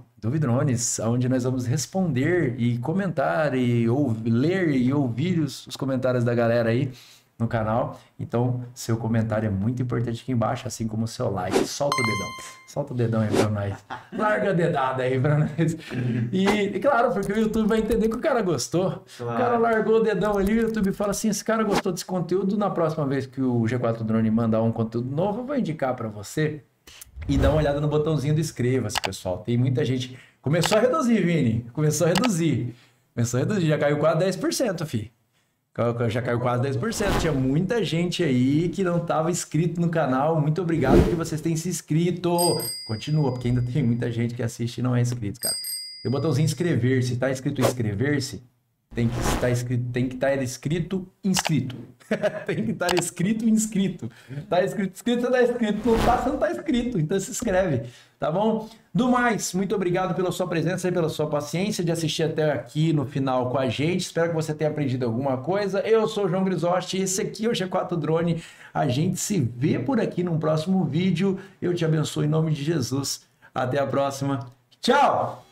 onde nós vamos responder e comentar e ler e ouvir os comentários da galera aí no canal. Então, seu comentário é muito importante aqui embaixo, assim como o seu like. Solta o dedão. Solta o dedão aí pra nós. Larga a dedada aí pra nós. E claro, porque o YouTube vai entender que o cara gostou. Claro. O cara largou o dedão ali, o YouTube fala assim, esse cara gostou desse conteúdo, na próxima vez que o G4 Drone mandar um conteúdo novo, eu vou indicar pra você. E dá uma olhada no botãozinho do inscreva-se, pessoal. Tem muita gente... Começou a reduzir, Vini. Começou a reduzir. Já caiu quase 10%, fi. Já caiu quase 10%. Tinha muita gente aí que não estava inscrito no canal. Muito obrigado porque vocês têm se inscrito. Continua, porque ainda tem muita gente que assiste e não é inscrito, cara. Tem o botãozinho inscrever-se. Tá inscrito em inscrever-se? tem que estar escrito, inscrito. Tem que estar escrito, inscrito. Tá escrito, você tá escrito. Não tá, você não tá escrito. Então se inscreve, tá bom? Do mais, muito obrigado pela sua presença e pela sua paciência de assistir até aqui no final com a gente. Espero que você tenha aprendido alguma coisa. Eu sou o João Grisotti, esse aqui é o G4 Drone. A gente se vê por aqui num próximo vídeo. Eu te abençoo em nome de Jesus. Até a próxima. Tchau!